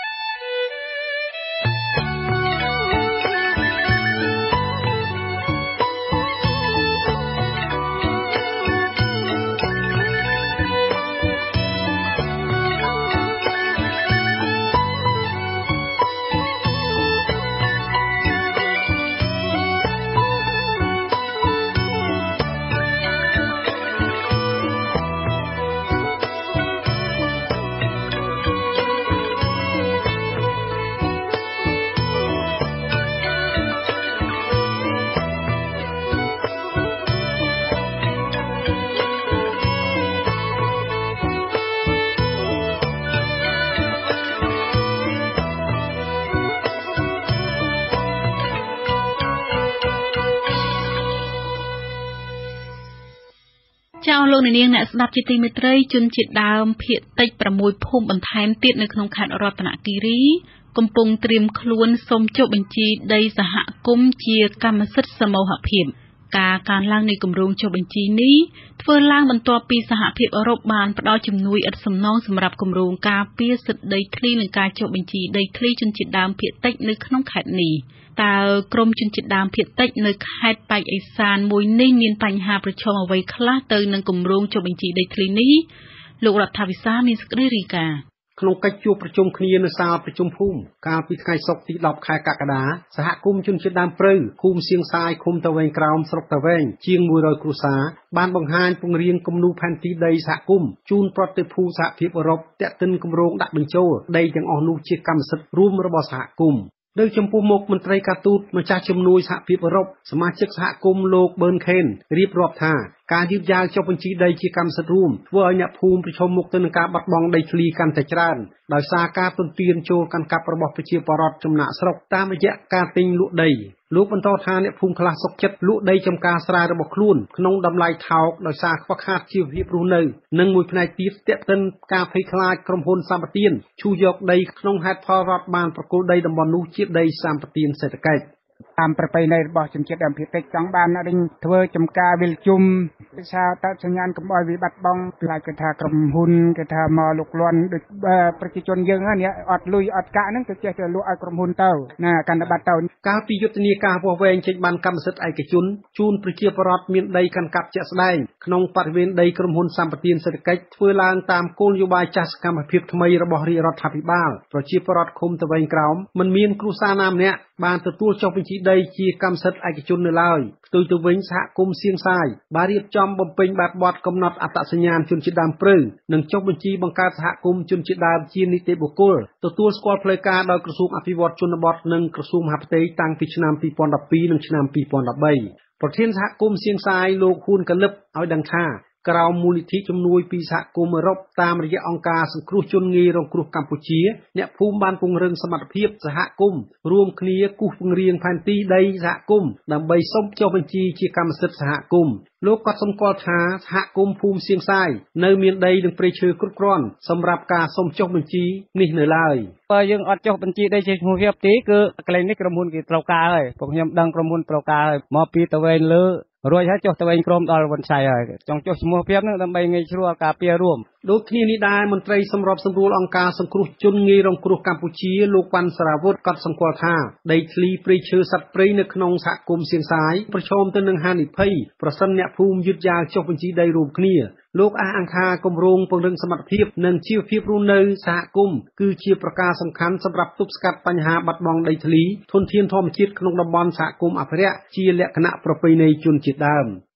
ចៅលោកនាងអ្នកស្ដាប់ជាទីមេត្រីជនជាតិដើមភាគតិច6ភូមិបន្ថែមទៀតនៅក្នុងខេត្តរតនគិរីកំពុងត្រៀមខ្លួនសូមចុះបញ្ជីដីសហគមន៍ជាកម្មសិទ្ធិសមូហភាពការកើនឡើងនៃគម្រោងចុះបញ្ជីនេះធ្វើឡើងបន្ទាប់ពីសហភាពអឺរ៉ុបបានផ្តល់ជំនួយឥតសំណងសម្រាប់គម្រោងការពារសិទ្ធិដីធ្លីនិងការចុះបញ្ជីដីធ្លីជនជាតិដើមភាគតិចនៅក្នុងខេត្តនេះតើក្រមជនជាតិដើមភាគតិចនៅខេត្តប៉ែកឦសានមួយនេះមានបញ្ហាប្រឈមអ្វីខ្លះទៅនឹងគម្រោងចុះបញ្ជីដីធ្លីនេះលោករដ្ឋាភិបាលមានសេចក្តីរាយការណ៍ក្នុងកិច្ចជួបប្រជុំគ្នានៅសាលប្រជុំភូមិកាលពីថ្ងៃសុក្រទីដប់ខែកក្កដាសហគមន៍ជនជាតិដើមព្រៅភូមិសៀងសាយឃុំតាវែងក្រោមស្រុកតាវែងជាងមួយរយគ្រួសារបានបង្ហាញពង្រៀងគំនូរផែនទីដីសហគមន៍ជូនប្រតិភូសហភាពអឺរ៉ុបតាក់ទិនគម្រោងដាក់បញ្ចូលដីទាំងអស់នោះជាកម្មសិទ្ធិរួមរបស់សហគមន៍នៅចំពោះមុខមន្ត្រីការទូតម្ចាស់ជំនួយសហភាពអឺរ៉ុបសមាជិកសហគមន៍លោកប៊ឺនខេនរៀបរាប់ថាការយឺតយ៉ាវចុះបញ្ជីដីជាកម្មសិទ្ធិរួមធ្វើឲ្យអ្នកភូមិប្រឈមមុខទៅនឹងការបាត់បង់ដីធ្លីកាន់តែច្រើនដោយសារការទន្ទ្រានចូលកាន់កាប់របស់ប្រជាពលរដ្ឋចំណាក់ស្រុកតាមរយៈការទិញលក់ដីលោកបន្តថាអ្នកភូមិខ្លះសុខចិត្តលក់ដីចំការស្រែរបស់ខ្លួនក្នុងតម្លៃថោកដោយសារខ្វះខាតជីវភាពរស់នៅនិងមួយផ្នែកទៀតទាក់ទិនការភ័យខ្លាចក្រុមហ៊ុនសម្បទានឈូសយកដីក្នុងហេតុផលរដ្ឋបានប្រគល់ដីតំបន់នោះជាដីសម្បទានសេដ្ឋកិច្ចតាមប្រពៃណីរបស់ជនជាតិដើមភាគតិចចង់បានរិញធ្វើចំការវិលជុំវិសាតសញ្ញាណកុំឲ្យវាបាត់បង់ខ្លាចគេថាក្រុមហ៊ុនគេថាមកលុកលាន់ដូចប្រជាជនយើងហ្នឹងអត់លុយអត់កាក់ហ្នឹងទៅចេះតែលក់ឲ្យក្រុមហ៊ុនទៅណាកាន់តែបាត់ទៅកាលពីយុទ្ធនាការវាស់វែងចេញបានកម្មសិទ្ធិឯកជនជូនប្រជាពលរដ្ឋមានដីកាន់កាប់ជាក់ស្ដែងក្នុងបរិវេណដីក្រុមហ៊ុនសម្បទានសេដ្ឋកិច្ចធ្វើឡើងតាមគោលនយោបាយចាស់សកម្មភាពថ្មីរបស់រាជរដ្ឋាភិបាលប្រជាពលរដ្ឋឃុំតាវែងក្រោមមិនមានគ្រួសារណាម្នាក់បានទទួលចុះបញ្ជីដីជាកម្មសិទ្ធិឯកជននៅឡើយផ្ទុយទៅវិញសហគមន៍សៀងសាយបានរៀបចំបំពេញបែបបទកំណត់អត្តសញ្ញាណជនជាតិដើមព្រៅនិងចុះបញ្ជីបង្កើតសហគមន៍ជនជាតិដើមជានីតិបុគ្គលទទួលស្គាល់ផ្លូវការដោយក្រសួងអភិវឌ្ឍជនបទនិងក្រសួងមហាផ្ទៃតាំងពីឆ្នាំពីរពាន់ដប់ពីរនិងឆ្នាំពីរពាន់ដប់បីប្រធានសហគមន៍សៀងសាយលោកហ៊ួនកលឹបឲ្យដឹងថាក្រៅមូលនិធិជំនួយពីសហគមន៍អឺរ៉ុបតាមរយៈអង្គការសង្គ្រោះជនងាយរងគ្រោះកម្ពុជាអ្នកភូមិបានពង្រឹងសមត្ថភាពសហគមន៍រួមគ្នាគូសពង្រៀងផែនទីដីសហគមន៍ដើម្បីសុំចុះបញ្ជីជាកម្មសិទ្ធិសហគមន៍លោកក៏សម្គាល់ថាសហគមន៍ភូមិសៀងសាយនៅមានដីនិងព្រៃឈើគ្រប់គ្រាន់សម្រាប់ការសុំចុះបញ្ជីនេះនៅឡើយបើយើងអត់ចុះបញ្ជីដីជាឈ្មោះភាពទេគឺកន្លែងនេះក្រុមហ៊ុនគេត្រូវការហើយពួកខ្ញុំដឹងក្រុមហ៊ុនត្រូវការហើយមកពីតាវែងលើរួចហើយចុះទៅវិញក្រុមដល់វណ្ណស័យហើយចង់ចុះឈ្មោះភាពនឹងដើម្បីងាយស្រួលការពាររួមដូចគ្នានេះដែរមន្ត្រីសម្របសម្រួលអង្គការសង្គ្រោះជនងាយរងគ្រោះកម្ពុជាលោកវ៉ាន់សារាវុធក៏សម្គាល់ថាដីធ្លីព្រៃឈើសត្វព្រៃនៅក្នុងសហគមន៍សៀងសាយប្រឈមទៅនឹងហានិភ័យប្រសិនអ្នកភូមិយឺតយ៉ាវចុះបញ្ជីដីរួមគ្នាលោកអះអាងថាគម្រោងពង្រឹងសមត្ថភាពនិងជីវភាពរស់នៅសហគមន៍គឺជាប្រការសំខាន់សម្រាប់ទប់ស្កាត់បញ្ហាបាត់បង់ដីធ្លីធនធានធម្មជាតិក្នុងតំបន់សហគមន៍អភិរក្សជាលក្ខណៈប្រពៃណីជនជាតិដើម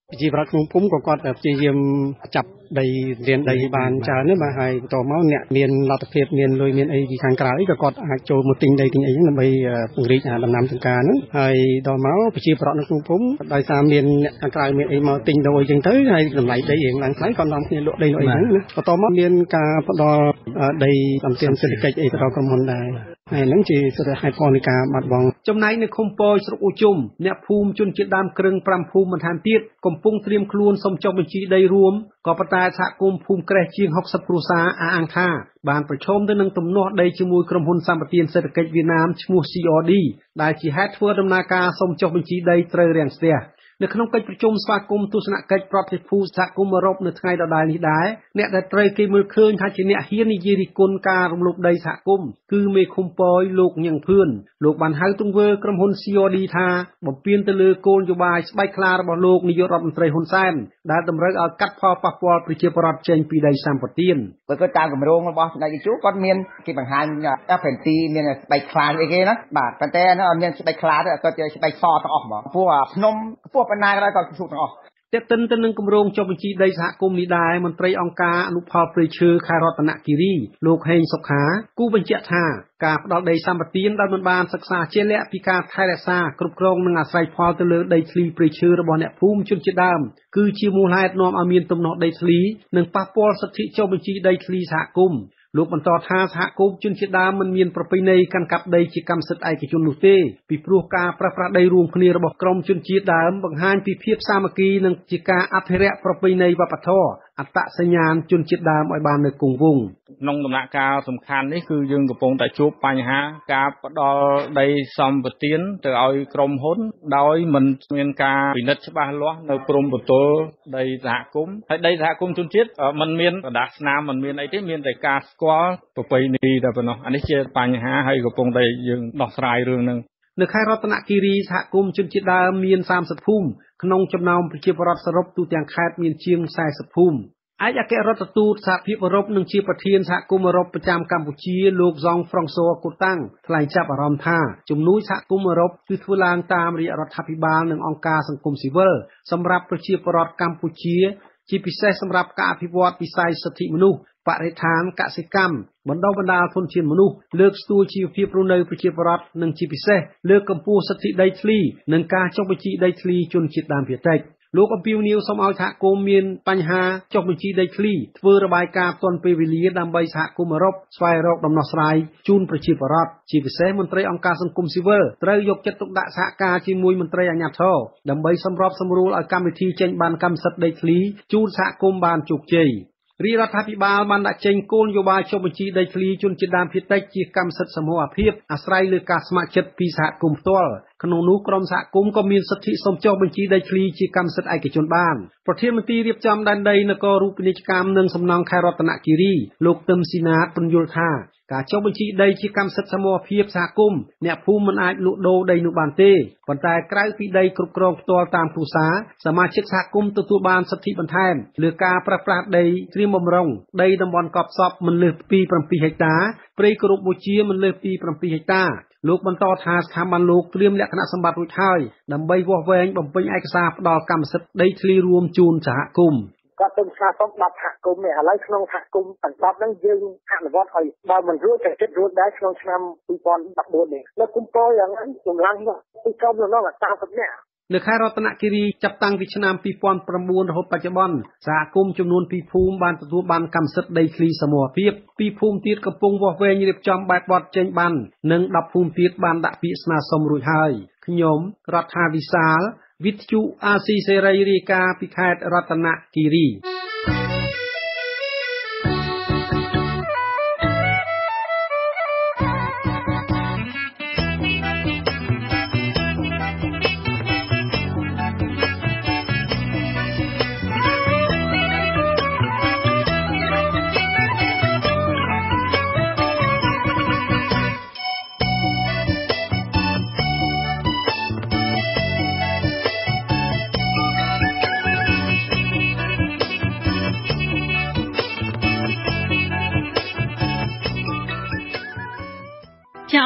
ប្រជាប្រដ្ឋក្នុងភូមិក៏គាត់ព្យាយាមចាប់ដីរៀនដីបានច្រើនណាស់បាទហើយបន្តមកអ្នកមានលទ្ធភាពមានលុយមានអីពីខាងក្រៅអីក៏គាត់អាចចូលមកទិញដីទិញអីហ្នឹងដើម្បីពង្រីកដំណាំចម្ការហ្នឹងហើយដល់មកប្រជាប្រដ្ឋនៅក្នុងភូមិដោយសារមានអ្នកខាងក្រៅមានអីមកទិញដូរអីចឹងទៅហើយតម្លៃដីរៀងឡើងថ្លៃក៏នាំគ្នាលក់ដីលក់អីហ្នឹងណាបន្តមកមានការផ្ដល់ដីសំទានសេដ្ឋកិច្ចអីទៅដល់ក្រុមហ៊ុនដែរហើយហ្នឹងជាស្ថិតហេតុផលនៃការបាត់បង់ចំណែកនៅឃុំពយស្រុកអូជុំអ្នកភូមិជនជាតិដើមគ្រឹងប្រាំភូមិបន្ថែមទៀតកំពុងត្រៀមខ្លួនសុំចុះបញ្ជីដីរួមក៏ប៉ុន្តែសហគមន៍ភូមិក្រេះជាងហុកសិបគ្រួសារអះអាងថាបានប្រឈមទៅនឹងទំនាស់ដីជាមួយក្រុមហ៊ុនសម្បទានសេដ្ឋកិច្ចវៀតណាមឈ្មោះ C R D ដែលជាហេតុធ្វើដំណើរការសុំចុះបញ្ជីដីត្រូវរាំងស្ទះនៅក្នុងកិច្ចប្រជុំស្វាគមន៍ទស្សនកិច្ចប្រតិភូសហគមន៍អឺរ៉ុបនៅថ្ងៃដដែលនេះដែរអ្នកដែលត្រូវគេមើលឃើញថាជាអ្នកហ៊ាននិយាយរិះគន់ការរំលោភដីសហគមន៍គឺមេឃុំពយលោកញឹងភឿនលោកបានហៅទង្វើក្រុមហ៊ុន C R D ថាបំពានទៅលើគោលនយោបាយស្បែកខ្លារបស់លោកនាយករដ្ឋមន្ត្រីហ៊ុនសែនដែលតម្រូវឲ្យកាត់ផលប៉ះពាល់ប្រជាពលរដ្ឋចេញពីដីសម្បទានបើគាត់តាមគម្រោងរបស់ស្ដេចនាយកគាត់មានគេបង្ហាញអផែនទីមានស្បែកខ្លាអីគេណាបាទប៉ុន្តែអត់មានស្បែកខ្លាទេគាត់ជាស្បែកសទាំងអស់ហ្មងព្រោះភ្នំខ្ពស់ប៉ុណ្ណាក៏ដោយគាត់ជុះទាំងអស់តែទិនទៅនឹងគម្រោងចុះបញ្ជីដីសហគមន៍នេះដែរមន្ត្រីអង្គការអនុផលព្រៃឈើខេត្តរតនគិរីលោកហេងសុខាគូបញ្ជាក់ថាការផ្ដល់ដីសម្បទានដែលមិនបានសិក្សាជាក់លាក់ពីការថែរក្សាគ្រប់គ្រងនិងអាស្រ័យផលទៅលើដីធ្លីព្រៃឈើរបស់អ្នកភូមិជនជាតិដើមគឺជាមូលហេតុនាំឲ្យមានទំនាស់ដីធ្លីនិងប៉ះពាល់សិទ្ធិចុះបញ្ជីដីធ្លីសហគមន៍លោកបន្តថាសហគមន៍ជនជាតិដើមមិនមានប្រពៃណីកាន់កាប់ដីជាកម្មសិទ្ធិឯកជននោះទេពីព្រោះការប្រើប្រាស់ដីរួមគ្នារបស់ក្រុមជនជាតិដើមបង្ហាញពីភាពសាមគ្គីនិងជាការអភិរក្សប្រពៃណីវប្បធម៌អត្តសញ្ញាណជនជាតិដើមឲ្យបាននៅគង់វង្សក្នុងដំណាក់កាលសំខាន់នេះគឺយើងកំពុងតែជួបបញ្ហាការផ្ដល់ដីសម្បទានទៅឲ្យក្រុមហ៊ុនដោយមិនមានការពិនិត្យច្បាស់លាស់នៅព្រំប្រទល់ដីសហគមន៍ហើយដីសហគមន៍ជនជាតិមិនមានกระดาษស្នាមមិនមានអីទេមានតែការស្គាល់ប្រពៃណីតែប៉ុណ្ណោះអានេះជាបញ្ហាហើយកំពុងតែយើងដោះស្រាយរឿងហ្នឹងនៅខេត្តរតនគិរីសហគមន៍ជនជាតិដើមមានសាមសិបភូមិក្នុងចំណោមប្រជាពលរដ្ឋសរុបទូទាំងខេត្តមានជាងសែសិបភូមិឯកអគ្គរដ្ឋទូតសហភាពអឺរ៉ុបនិងជាប្រធានសហគមន៍អឺរ៉ុបប្រចាំកម្ពុជាលោកហ្សង់ហ្វ្រង់សូកូតាំងថ្លែងចាប់អារម្មណ៍ថាជំនួយសហគមន៍អឺរ៉ុបគឺធ្វើឡើងតាមរយៈរដ្ឋាភិបាលនិងអង្គការសង្គមស៊ីវិលសម្រាប់ប្រជាពលរដ្ឋកម្ពុជាជាពិសេសសម្រាប់ការអភិវឌ្ឍវិស័យសិទ្ធិមនុស្សបរិស្ថានកសិកម្មបណ្ដុះបណ្ដាលធនធានមនុស្សលើកស្ទួយជីវភាពរស់នៅប្រជាពលរដ្ឋនិងជាពិសេសលើកកម្ពស់សិទ្ធិដីធ្លីនិងការចុះបញ្ជីដីធ្លីជនជាតិដើមភាគតិចលោកអំពីវនីវសូមឲ្យសហគមន៍មានបញ្ហាចុះបញ្ជីដីធ្លីធ្វើរបាយការណ៍ទាន់ពេលវេលាដើម្បីសហគមន៍អឺរ៉ុបស្វែងរកដំណោះស្រាយជូនប្រជាពលរដ្ឋជាពិសេសមន្ត្រីអង្គការសង្គមស៊ីវិលត្រូវយកចិត្តទុកដាក់សហការជាមួយមន្ត្រីអាជ្ញាធរដើម្បីសម្របសម្រួលឲ្យកម្មវិធីចេញបានកម្មសិទ្ធិដីធ្លីជូនសហគមន៍បានជោគជ័យរាជរដ្ឋាភិបាលបានដាក់ចេញគោលនយោបាយចុះបញ្ជីដីធ្លីជនជាតិដើមភាគតិចជាកម្មសិទ្ធិសមូហភាពអាស្រ័យលើការស្ម័គ្រចិត្តពីសហគមន៍ផ្ទាល់ក្នុងនោះក្រុមសហគមន៍ក៏មានសិទ្ធិសុំចុះបញ្ជីដីធ្លីជាកម្មសិទ្ធិឯកជនបានប្រធានមន្ត្រីរៀបចំដែនដីនគររូបនីយកម្មនិងសំណង់ខេត្តរតនគិរីលោកទឹមស៊ីណាតពន្យល់ថាការចុះបញ្ជីដីជាកម្មសិទ្ធិសមូហភាពសហគមន៍អ្នកភូមិមិនអាចលក់ដូរដីនោះបានទេប៉ុន្តែក្រៅពីដីគ្រប់គ្រងផ្ទាល់តាមគ្រួសារសមាជិកសហគមន៍ទទួលបានសិទ្ធិបន្ថែមលើការប្រើប្រាស់ដីត្រៀមបម្រុងដីតំបន់កប់សពមិនលើសពី7ហិកតាព្រៃគោរពបូជាមិនលើសពី7ហិកតាលោកបន្តថាស្ថាប័នលោកត្រៀមលក្ខណៈសម្បត្តិរួចហើយដើម្បីវាស់វែងបំពេញឯកសារផ្ដល់កម្មសិទ្ធិដីធ្លីរួមជូនសហគមន៍គាត់ទៅស្នើសុំដប់សហគមន៍នេះឥឡូវក្នុងសហគមន៍ទាំងដប់ហ្នឹងយើងអនុវត្តឲ្យបើមិនរួចតែចិត្តរួចដែរក្នុងឆ្នាំពីរពាន់ដប់បួននេះនៅគុំពរយ៉ាងហ្នឹងចម្លងពីក្រុមនោះសាមសិបនាក់នៅខេត្តរតនគិរីចាប់តាំងពីឆ្នាំពីរពាន់ប្រាំបួនរហូតបច្ចុប្បន្នសហគមន៍ចំនួនពីរភូមិបានទទួលបានកម្មសិទ្ធិដីធ្លីសមូហភាពពីរភូមិទៀតកំពុងវាស់វែងរៀបចំបែបបទចេញបាននិងដប់ភូមិទៀតបានដាក់ពាក្យស្នើសុំរួចហើយខ្ញុំរដ្ឋាវិសាលវិទ្យុអាស៊ីសេរីរាយការណ៍ពីខេត្តរតនគិរី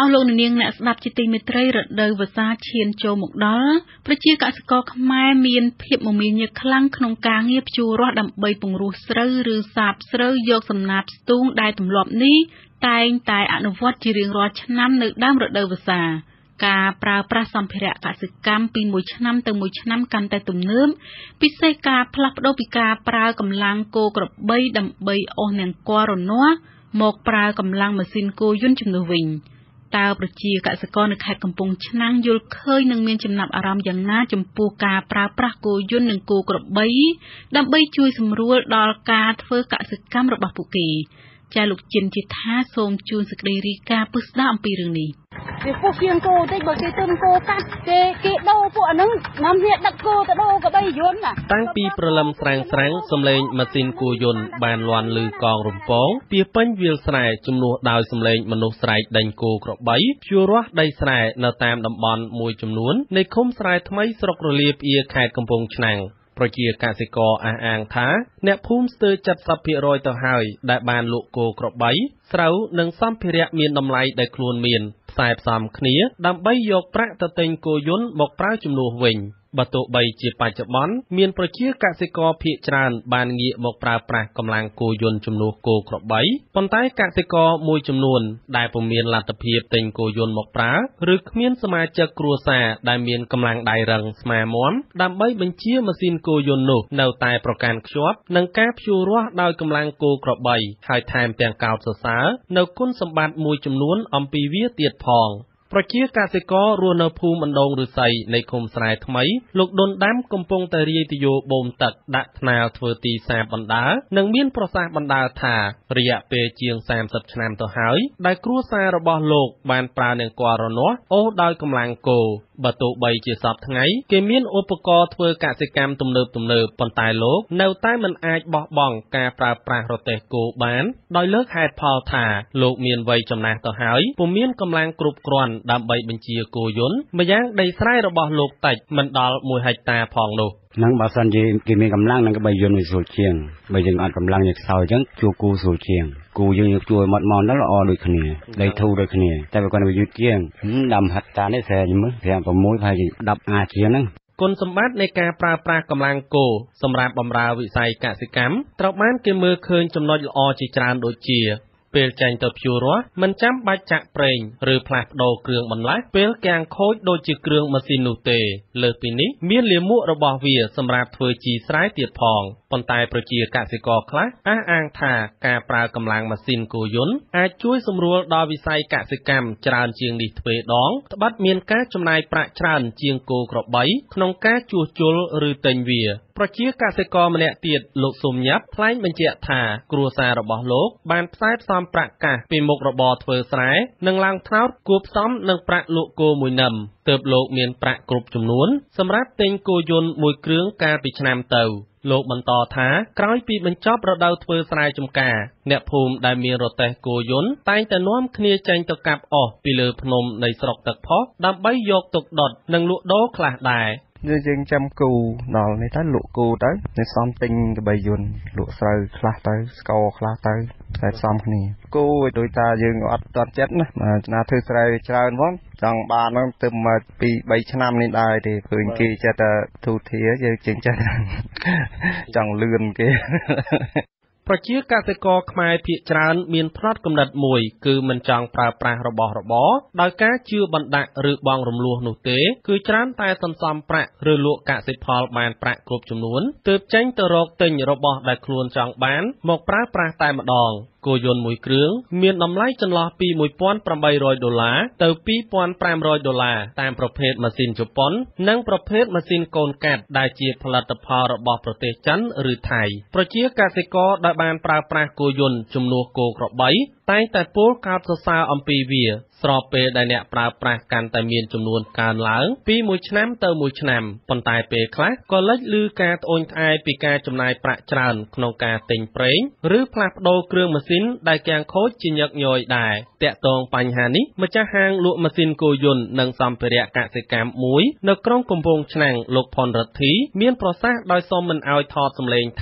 លោកនាងអ្នកស្ដាប់ជាទីមេត្រីរដូវវស្សាឈានចូលមកដល់ប្រជាកសិករខ្មែរមានភាពមមាញឹកខ្លាំងក្នុងការងារភ្ជួររាស់ដើម្បីពង្រស់ស្រូវឬសាបស្រូវយកសំណាបស្ទូងដែលទម្លាប់នេះតែងតែអនុវត្តជារៀងរាល់ឆ្នាំនៅដើមរដូវវស្សាការប្រើប្រាស់សម្ភារៈកសិកម្មពីមួយឆ្នាំទៅមួយឆ្នាំកាន់តែទំនើបពិសេសការផ្លាស់ប្ដូរពីការប្រើកម្លាំងគោក្របីដើម្បីអូសនង្គ័លរនាស់មកប្រើកម្លាំងម៉ាស៊ីនគោយន្តជំនួសវិញតើប្រជាកសិករនៅខេត្តកំពង់ឆ្នាំងយល់ឃើញនិងមានចំណាប់អារម្មណ៍យ៉ាងណាចំពោះការប្រើប្រាស់គោយន្តនិងគោក្របីដើម្បីជួយសម្រួលដល់ការធ្វើកសិកម្មរបស់ពួកគេចាលោកចិនជាថាសូមជូនសេចក្តីរាយការណ៍ពិស្ដារអំពីរឿងនេះវាពោះជាងគោតិចបើគេទុនគោកាត់គេគេដូរពួកអាហ្នឹងនាំគ្នាដឹកគោទៅដូរក៏បីយន្តណាតាំងពីព្រលឹមស្រាំងស្រាំងសំឡេងម៉ាស៊ីនគោយន្តបានលាន់ឮកងរំពងពីពេញវាលស្រែជំនួសដោយសំឡេងមនុស្សស្រែកដេញគោក្របីភ្ជួររាស់ដីស្រែនៅតាមតំបន់មួយចំនួននៃឃុំស្រែថ្មីស្រុករលាផ្អៀខេត្តកំពង់ឆ្នាំងប្រជាកសិករអះអាងថាអ្នកភូមិស្ទើរ เจ็ดสิบเปอร์เซ็นต์ ទៅហើយដែលបានលក់គោក្របីស្រូវនិងសម្ភារៈមានតម្លៃដែលខ្លួនមានផ្សាយផ្សំគ្នាដើម្បីយកប្រាក់ទៅទិញគោយន្តមកប្រើជំនួសវិញបើទោះបីជាបច្ចុប្បន្នមានប្រជាកសិករភាគច្រើនបានងាកមកប្រើប្រាស់កម្លាំងគោយន្តជំនួសគោក្របីប៉ុន្តែកសិករមួយចំនួនដែលពុំមានលទ្ធភាពទិញគោយន្តមកប្រើឬគ្មានសមាជិកគ្រួសារដែលមានកម្លាំងដៃរឹងស្មាមាំដើម្បីបញ្ជាម៉ាស៊ីនគោយន្តនោះនៅតែប្រកាន់ខ្ជាប់នឹងការភ្ជួររាស់ដោយកម្លាំងគោក្របីហើយថែមទាំងកោតសរសើរនៅគុណសម្បត្តិមួយចំនួនអំពីវាទៀតផងប្រជាកសិកររស់នៅភូមិបណ្ដងឫស្សីនៃឃុំស្រែថ្មីលោកដុនដាំកំពុងតែរាយទយោបូមទឹកដាក់ថ្នាលធ្វើទីសាបបណ្ដានិងមានប្រសាសន៍បណ្ដាថារយៈពេលជាងសាមសិបឆ្នាំទៅហើយដែលគ្រួសាររបស់លោកបានប្រើនង្គ័លរនាស់អូសដោយកម្លាំងគោបើទោះបីជាសពថ្ងៃគេមានឧបករណ៍ធ្វើកសិកម្មទំនើបទំនើបប៉ុន្តែលោកនៅតែមិនអាចបោះបង់ការប្រើប្រាស់រទេះគោបានដោយលើកហេតុផលថាលោកមានវ័យចំណាស់ទៅហើយពុំមានកម្លាំងគ្រប់គ្រាន់ដើម្បីបញ្ជាគោយន្តម្យ៉ាងដីស្រែរបស់លោកតិចមិនដល់មួយហិកតាផងនោះនឹងបើសិនជាគេមានកម្លាំងនឹងក៏បីយន្តវាស្រួលជាងបើយើងអត់កម្លាំងយើងខ្សោយអញ្ចឹងជួគូស្រួលជាងគូយើងជួយមកមកដល់ល្អដូចគ្នាដីធូរដូចគ្នាតែបើគាត់វាយឺតជាងដាំហាត់តានេះស្រែយមើលប្រាំ6ប្រហែលជា10អាជាងហ្នឹងគុណសម្បត្តិនៃការប្រើប្រាស់កម្លាំងគោសម្រាប់បម្រើវិស័យកសិកម្មត្រូវបានគេមើលឃើញចំណុចល្អជាច្រើនដូចជាពេលចេញទៅភ្ជួររាស់មិនចាំបាច់ចាក់ប្រេងឬផ្លាស់ប្ដូរគ្រឿងបន្លាស់ពេលកាំងខូចដូចជាគ្រឿងម៉ាស៊ីននោះទេលើសពីនេះមានលាមករបស់វាសម្រាប់ធ្វើជីស្រែទៀតផងប៉ុន្តែប្រជាកសិករខ្លះអះអាងថាការប្រើកម្លាំងម៉ាស៊ីនគោយន្តអាចជួយសម្រួលដល់វិស័យកសិកម្មច្រើនជាងនេះទ្វេដងត្បិតមានការចំណាយប្រាក់ច្រើនជាងគោក្របីក្នុងការជួសជុលឬទិញវាប្រជាកសិករម្នាក់ទៀតលោកសុំញាប់ថ្លែងបញ្ជាក់ថាគ្រួសាររបស់លោកបានផ្សាយផ្សំប្រាក់កាសពីមុខរបរធ្វើស្រែនិងឡើងថ្នោតគួបផ្សំនឹងប្រាក់លក់គោមួយនឹមទើបលោកមានប្រាក់គ្រប់ចំនួនសម្រាប់ទិញគោយន្តមួយគ្រឿងកាលពីឆ្នាំទៅលោកបន្តថាក្រោយពីបញ្ចប់រដូវធ្វើស្រែចម្ការអ្នកភូមិដែលមានរទេះគោយន្តតែងតែនាំគ្នាចេញទៅកាប់អុសពីលើភ្នំនៃស្រុកទឹកផុសដើម្បីយកទុកដុតនិងលក់ដូរខ្លះដែរយើងចាំគូដល់នេះទៅលក់គូទៅនៅសំទិញកបីយន្តលក់ស្រូវខ្លះទៅស្ករខ្លះទៅតែផ្សំគ្នាគូដោយតាយើងអត់តត់ចិត្តណាណាធ្វើស្រែច្រើនផងចង់បានហ្នឹងទៅមកពី3ឆ្នាំនេះដែរទេឃើញគេចិត្តតែទូធាយើងជាងចិត្តចង់លឿនគេប្រជាកសិករខ្មែរភាគច្រើនមានផ្នត់គំនិតមួយគឺមិនចង់ប្រើប្រាស់របស់របរដោយការជឿបណ្ដាក់ឬបង់រំលោះនោះទេគឺច្រើនតែសន្សំប្រាក់ឬលក់កសិផលបានប្រាក់គ្រប់ចំនួនទើបចេញទៅរកទិញរបស់ដែលខ្លួនចង់បានមកប្រើប្រាស់តែម្ដងគោយន្តមួយគ្រឿងមានតម្លៃចន្លោះពីមួយពាន់ប្រាំបីរយដុល្លារទៅពីរពាន់ប្រាំរយដុល្លារតាមប្រភេទម៉ាស៊ីនជប៉ុននិងប្រភេទម៉ាស៊ីនកូនកាត់ដែលជាផលិតផលរបស់ប្រទេសចិនឬថៃប្រជាកសិករដែលបានប្រើប្រាស់គោយន្តជំនួសគោក្របីតែងតែពោលកោតសរសើរអំពីវាស្របពេលដែលអ្នកប្រើប្រាស់កាន់តែមានចំនួនកើនឡើងពីមួយឆ្នាំទៅមួយឆ្នាំប៉ុន្តែពេលខ្លះក៏លេចឮការត្អូញត្អែរពីការចំណាយប្រាក់ច្រើនក្នុងការទិញប្រេងឬផ្លាស់ប្ដូរគ្រឿងម៉ាស៊ីនដែលកាំងខូចជាញឹកញយដែរតាក់ទងបញ្ហានេះម្ចាស់ហាងលក់ម៉ាស៊ីនគោយន្តនិងសម្ភារៈកសិកម្មមួយនៅក្រុងកំពង់ឆ្នាំងលោកផុនរដ្ឋីមានប្រសាសន៍ដោយសុំមិនឲ្យថតសម្លេងថា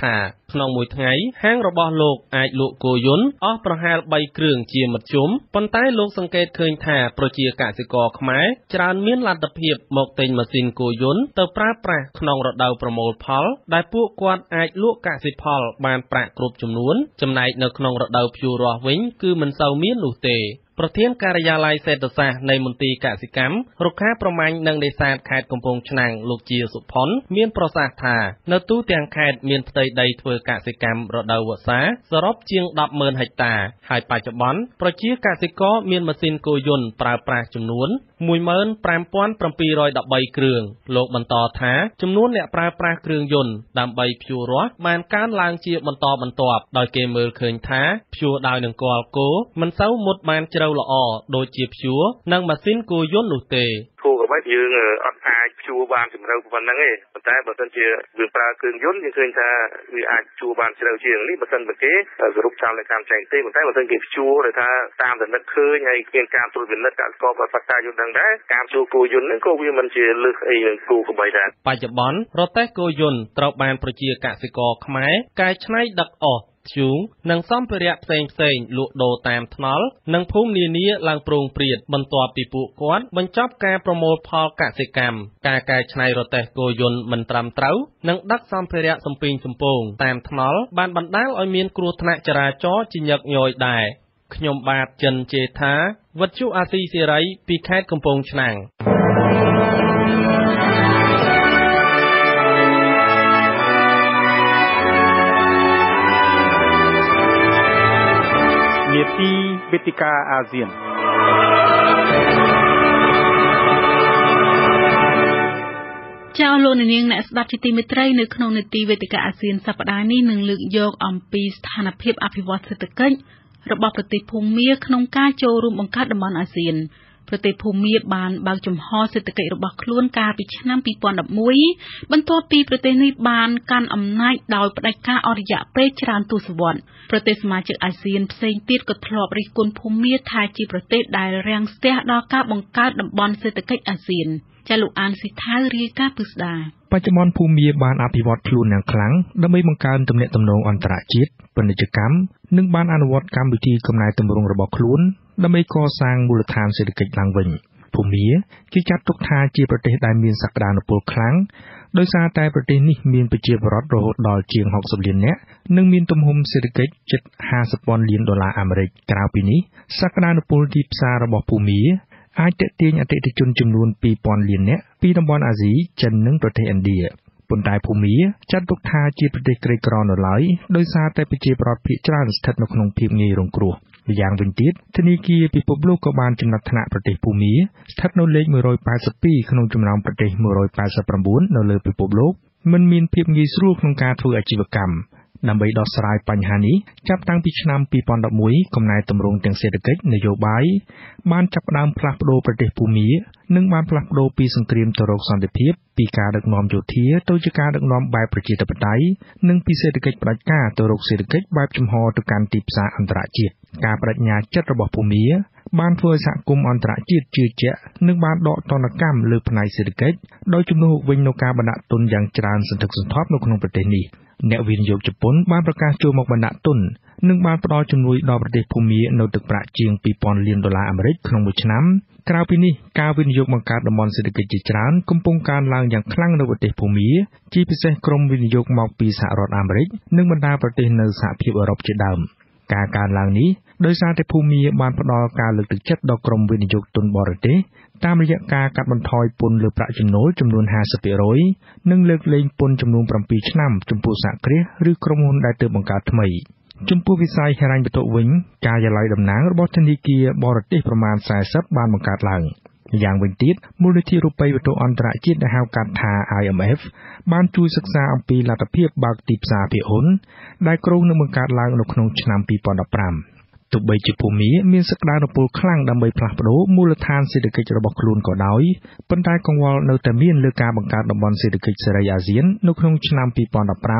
ក្នុងមួយថ្ងៃហាងរបស់លោកអាចលក់គោយន្តអស់ប្រហែលបីគ្រឿងជាមធ្យមប៉ុន្តែលោកសង្កេតឃើញថាប្រជាកសិករខ្មែរច្រើនមានលទ្ធភាពមកទិញម៉ាស៊ីនគោយន្តទៅប្រើប្រាស់ក្នុងរដូវប្រមូលផលដែលពួកគាត់អាចលក់កសិផលបានប្រាក់គ្រប់ចំនួនចំណែកនៅក្នុងរដូវភ្ជួររាស់វិញគឺមិនសូវមាននោះទេប្រធានការិយាល័យសេដ្ឋសាស្ត្រនៃមន្ទីរកសិកម្មរុក្ខាប្រមាញ់និងនេសាទខេត្តកំពង់ឆ្នាំងលោកជាសុផុនមានប្រសាសន៍ថានៅទូទាំងខេត្តមានផ្ទៃដីធ្វើកសិកម្មរដូវវស្សាសរុបជាង ដប់ម៉ឺន ហិកតាហើយបច្ចុប្បន្នប្រជាកសិករមានម៉ាស៊ីនគោយន្តប្រើប្រាស់ចំនួន មួយម៉ឺនប្រាំពាន់ប្រាំពីររយដប់បីគ្រឿងលោកបន្តថាចំនួនអ្នកប្រើប្រាស់គ្រឿងយន្តដើម្បីភ្ជួររាស់បានកើនឡើងជាបន្តបន្ទាប់ដោយគេមើលឃើញថាភ្ជួរដោយនឹងគាល់គោមិនសូវមុតបានជ្រៅល្អដូចជាភ្ជួរនិងម៉ាស៊ីនគោយន្តនោះទេគោក៏មិនយើងអត់អាចភ្ជួរបានជ្រៅប៉ុណ្ណឹងទេប៉ុន្តែបើសិនជាយើងប្រើគ្រឿងយន្តយើងឃើញថាវាអាចភ្ជួរបានជ្រៅជាងនេះបើសិនបើគេសរុបតាមលក្ខខណ្ឌចែងទេប៉ុន្តែបើសិនគេភ្ជួរដោយថាតាមតំណឹកឃើញហើយមានការត្រួតពិនិត្យកសិករក៏បាត់តាយន្តដឹងដែរការភ្ជួរគោយន្តហ្នឹងក៏វាមិនជាលើសអីនឹងគោក្បីដែរបច្ចុប្បន្នរទេះគោយន្តត្រូវបានប្រជាកសិករខ្មែរកែច្នៃដឹកអស់ធ្យូងនិងសម្ភារៈផ្សេងផ្សេងលក់ដូរតាមថ្នល់និងភូមិនានាឡើងប្រងព្រាតបន្ទាប់ពីពួកគាត់បញ្ចប់ការប្រមូលផលកសិកម្មការកែច្នៃរទេះគោយន្តមិនត្រឹមត្រូវនិងដឹកសម្ភារៈសំពីងសំពងតាមថ្នល់បានបណ្ដាលឲ្យមានគ្រោះថ្នាក់ចរាចរណ៍ជាញឹកញយដែរខ្ញុំបាទចិនជេថាវិទ្យុអាស៊ីសេរីពីខេត្តកំពង់ឆ្នាំងនេតិវេទិកាអាស៊ានចាលោកនាងអ្នកស្ដាប់ជាទីមេត្រីនៅក្នុងនេតិវេទិកាអាស៊ានសប្តាហ៍នេះនឹងលើកយកអំពីស្ថានភាពអភិវឌ្ឍសេដ្ឋកិច្ចរបស់ប្រទេសភូមាក្នុងការចូលរួមបង្កើតតំបន់អាស៊ានប្រទេសភូមាបានបើកចំហសេដ្ឋកិច្ចរបស់ខ្លួនកាលពីឆ្នាំពីរពាន់ដប់មួយបន្ទាប់ពីប្រទេសនេះបានកាន់អំណាចដោយផ្ដាច់ការអស់រយៈពេលច្រើនទសវត្សរ៍ប្រទេសសមាជិកអាស៊ានផ្សេងទៀតក៏ធ្លាប់រិះគន់ភូមាថាជាប្រទេសដែលរាំងស្ទះដល់ការបង្កើតតំបន់សេដ្ឋកិច្ចអាស៊ានចាលោកអានស៊ីថារាយការណ៍ពិស្ដាបច្ចុប្បន្នភូមាបានអភិវឌ្ឍខ្លួនយ៉ាងខ្លាំងដើម្បីបង្កើនទំនាក់ទំនងអន្តរជាតិពាណិជ្ជកម្មនិងបានអនុវត្តកម្មវិធីកំណែទម្រង់របស់ខ្លួនដើម្បីកសាងមូលដ្ឋានសេដ្ឋកិច្ចឡើងវិញភូមាគេចាត់ទុកថាជាប្រទេសដែលមានសក្តានុពលខ្លាំងដោយសារតែប្រទេសនេះមានប្រជាពលរដ្ឋរហូតដល់ជាងហុកសិបលាននាក់និងមានទំហំសេដ្ឋកិច្ចជិតห้าสิบពាន់លានដុល្លារអាមេរិកក្រៅពីនេះសក្តានុពលទីផ្សាររបស់ភូមាអាចទាក់ទាញអតិថិជនចំនួនពីរពាន់លាននាក់ពីតំបន់អាស៊ីចិននិងប្រទេសឥណ្ឌាប៉ុន្តែភូមាចាត់ទុកថាជាប្រទេសក្រីក្រនៅឡើយដោយសារតែប្រជាពលរដ្ឋភាគច្រើនស្ថិតនៅក្នុងភាពងាយរងគ្រោះម្យ៉ាងវិញទៀតធនាគារពិភពលោកក៏បានចំណាត់ថ្នាក់ប្រទេសភូមាស្ថិតនៅលេខមួយរយแปดสิบពីរក្នុងចំណោមប្រទេសមួយរយแปดสิบเก้าនៅលើពិភពលោកមិនមានភាពងាយស្រួលក្នុងការធ្វើអាជីវកម្មដើម្បីដោះស្រាយបញ្ហានេះចាប់តាំងពីឆ្នាំពីរពាន់ដប់មួយកំណែទម្រង់ទាំងសេដ្ឋកិច្ចនយោបាយបានចាប់ផ្ដើមផ្លាស់ប្ដូរប្រទេសភូមានិងបានផ្លាស់ប្ដូរពីសង្គ្រាមទៅរកសន្តិភាពពីការដឹកនាំយោធាទៅជាការដឹកនាំបែបប្រជាធិបតេយ្យនិងពីសេដ្ឋកិច្ចផ្ដាច់ការទៅរកសេដ្ឋកិច្ចបែបចំហទៅកាន់ទីផ្សារអន្តរជាតិការបដិញ្ញាចិត្តរបស់ភូមាបានធ្វើឲ្យសហគមន៍អន្តរជាតិជឿជាក់និងបានដកទណ្ឌកម្មលើផ្នែកសេដ្ឋកិច្ចដោយជំនួសវិញនូវការបណ្ដាក់ទុនយ៉ាងច្រើនសន្ធឹកសន្ធាប់នៅក្នុងប្រទេសនេះអ្នកវិនិយោគជប៉ុនបានប្រកាសចូលមកបណ្ដាក់ទុននិងបានផ្ដល់ជំនួយដល់ប្រទេសភូមានៅទឹកប្រាក់ជាងពីរពាន់លានដុល្លារអាមេរិកក្នុងមួយឆ្នាំក្រៅពីនេះការវិនិយោគបង្កើតតំបន់សេដ្ឋកិច្ចជាច្រើនកំពុងកើនឡើងយ៉ាងខ្លាំងនៅប្រទេសភូមាជាពិសេសក្រុមវិនិយោគមកពីសហរដ្ឋអាមេរិកនិងបណ្ដាប្រទេសនៅសហភាពអឺរ៉ុបជាដើមការកើនឡើងនេះដោយសារតែភូមាបានផ្ដល់ការលើកទឹកចិត្តដល់ក្រុមវិនិយោគទុនបរទេសតាមរយៈការកាត់បន្ថយពន្ធលើប្រាក់ចំណូលចំនួនห้าสิบ%និងលើកលែងពន្ធចំនួន7ឆ្នាំចំពោះសហគ្រាសឬក្រុមហ៊ុនដែលទើបបង្កើតថ្មីចំពោះវិស័យហិរញ្ញវត្ថុវិញការិយាល័យតំណាងរបស់ធនាគារបរទេសប្រមាណสี่สิบបានបង្កើតឡើងម្យ៉ាងវិញទៀតមូលនិធិរូបិយវត្ថុអន្តរជាតិដែលហៅកាត់ថា I M F បានជួយសិក្សាអំពីលទ្ធភាពបើកទីផ្សារភាគហ៊ុនដែលគ្រោងនឹងបង្កើតឡើងនៅក្នុងឆ្នាំពីរពាន់ដប់ប្រាំទោះបីជាភូមាមានសក្តានុពលខ្លាំងដើម្បីផ្លាស់ប្ដូរមូលដ្ឋានសេដ្ឋកិច្ចរបស់ខ្លួនក៏ដោយប៉ុន្តែកង្វល់នៅតែមានលើការបង្កើតតំបន់សេដ្ឋកិច្ចសេរីអាស៊ាននៅក្នុងឆ្នាំពីរពាន់ដប់ប្រាំ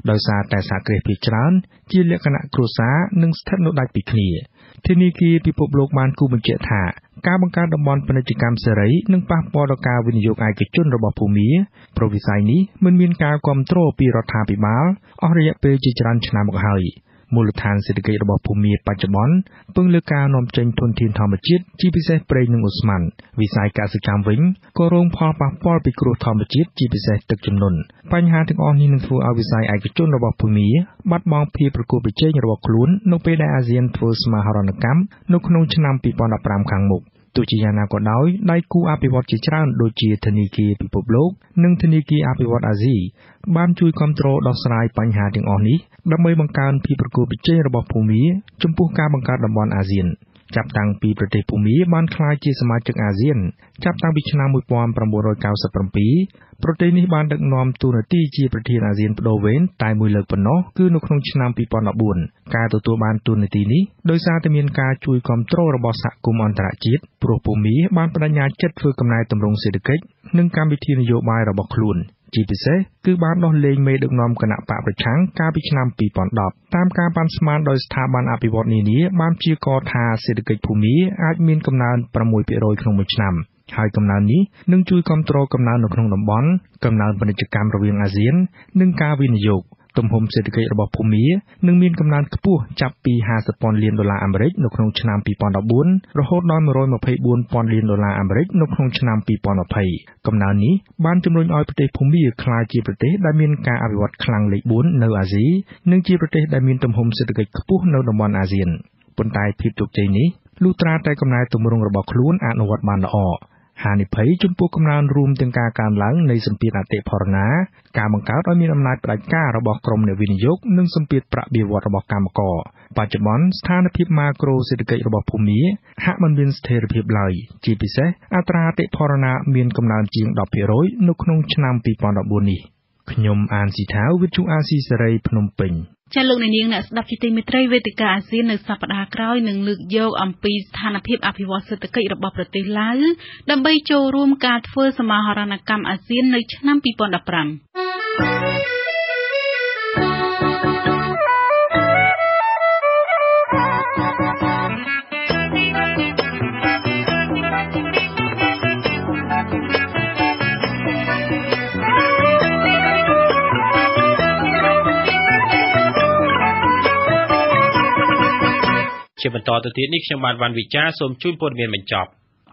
ដោយសារតែសហគ្រាសភាគច្រើនជាលក្ខណៈគ្រួសារនិងស្ថិតនៅដាច់ពីគ្នាធនាគារពិភពលោកបានគូបញ្ជាក់ថាការបង្កើតតំបន់ពាណិជ្ជកម្មសេរីនឹងប៉ះពាល់ដល់ការវិនិយោគឯកជនរបស់ភូមាព្រោះវិស័យនេះមិនមានការគាំទ្រពីរដ្ឋាភិបាលអស់រយៈពេលជាច្រើនឆ្នាំមកហើយមូលដ្ឋានសេដ្ឋកិច្ចរបស់ភូមាបច្ចុប្បន្នពឹងលើការនាំចេញធនធានធម្មជាតិជាពិសេសប្រេងនិងឧស្ម័នវិស័យកសិកម្មវិញក៏រងផលប៉ះពាល់ពីគ្រោះធម្មជាតិជាពិសេសទឹកជំនន់បញ្ហាទាំងអស់នេះនឹងធ្វើឲ្យវិស័យឯកជនរបស់ភូមាបាត់បង់ភាពប្រកួតប្រជែងរបស់ខ្លួននៅពេលដែលអាស៊ានធ្វើសមាហរណកម្មនៅក្នុងឆ្នាំពីរពាន់ដប់ប្រាំខាងមុខទោះជាយ៉ាងណាក៏ដោយដៃគូអភិវឌ្ឍជាច្រើនដូចជាធនាគារពិភពលោកនិងធនាគារអភិវឌ្ឍអាស៊ីបានជួយគាំទ្រដោះស្រាយបញ្ហាទាំងអស់នេះដើម្បីបង្កើនភាពប្រកួតប្រជែងរបស់ភូមាចំពោះការបង្កើតតំបន់អាស៊ានចាប់តាំងពីប្រទេសភូមាបានក្លាយជាសមាជិកអាស៊ានចាប់តាំងពីឆ្នាំmột nghìn chín trăm chín mươi bảyប្រទេសនេះបានដឹកនាំតួនាទីជាប្រធានអាស៊ានបដូវវេនតែមួយលើកប៉ុណ្ណោះគឺនៅក្នុងឆ្នាំពីរពាន់ដប់បួនការទទួលបានតួនាទីនេះដោយសារតែមានការជួយគាំទ្ររបស់សហគមន៍អន្តរជាតិព្រោះភូមាបានបដិញ្ញាចិត្តធ្វើកំណែទម្រង់សេដ្ឋកិច្ចនិងកម្មវិធីនយោបាយរបស់ខ្លួនជាពិសេសគឺបានដោះលែងមេដឹកនាំគណៈបកប្រឆាំងកាលពីឆ្នាំពីរពាន់ដប់តាមការប៉ាន់ស្មានដោយស្ថាប័នអភិវឌ្ឍន៍នានាបានព្យាករណ៍ថាសេដ្ឋកិច្ចភូមាអាចមានកំណើន6%ក្នុងមួយឆ្នាំហើយកំណើននេះនឹងជួយគាំទ្រកំណើននៅក្នុងតំបន់កំណើនពាណិជ្ជកម្មរវាងអាស៊ាននិងការវិនិយោគទំហំសេដ្ឋកិច្ចរបស់ភូមានឹងមានកំណើនខ្ពស់ចាប់ពីห้าสิบពាន់លានដុល្លារអាមេរិកនៅក្នុងឆ្នាំពីរពាន់ដប់បួនរហូតដល់một trăm hai mươi tưពាន់លានដុល្លារអាមេរិកនៅក្នុងឆ្នាំពីរពាន់ยี่สิบកំណើននេះបានជំរុញឲ្យប្រទេសភូមាក្លាយជាប្រទេសដែលមានការអភិវឌ្ឍខ្លាំងលេខបួននៅអាស៊ីនិងជាប្រទេសដែលមានទំហំសេដ្ឋកិច្ចខ្ពស់នៅតំបន់អាស៊ានប៉ុន្តែភាពជោគជ័យនេះលុះត្រាតែកំណែទម្រង់របស់ខ្លួនអនុវត្តបានល្អហានិភ័យចំពោះកំណើនរួមទាំងការកើនឡើងនៃសម្ពាធអតិផរណាការបង្កើតឲ្យមានអំណាចផ្ដាច់ការរបស់ក្រុមអ្នកវិនិយោគនិងសម្ពាធប្រាក់បៀវត្សរបស់កម្មករបច្ចុប្បន្នស្ថានភាពម៉ាក្រូសេដ្ឋកិច្ចរបស់ភូមាហាក់មិនមានស្ថិរភាពឡើយជាពិសេសអត្រាអតិផរណាមានកំណើនជាងដប់ភាគរយនៅក្នុងឆ្នាំពីរពាន់ដប់បួននេះខ្ញុំអានស៊ីថាវវិទ្យុអាស៊ីសេរីភ្នំពេញចាលោកនាងអ្នកស្ដាប់ជាទីមេត្រីវេទិកាអាស៊ាននៅសប្តាហ៍ក្រោយនឹងលើកយកអំពីស្ថានភាពអភិវឌ្ឍសេដ្ឋកិច្ចរបស់ប្រទេសឡាវដើម្បីចូលរួមការធ្វើសមាហរណកម្មអាស៊ាននៅឆ្នាំពីរពាន់ដប់ប្រាំជាបន្តទៅទៀតនេះខ្ញុំបានវ៉ាន់វិចារសូមជូនព័ត៌មានបញ្ចប់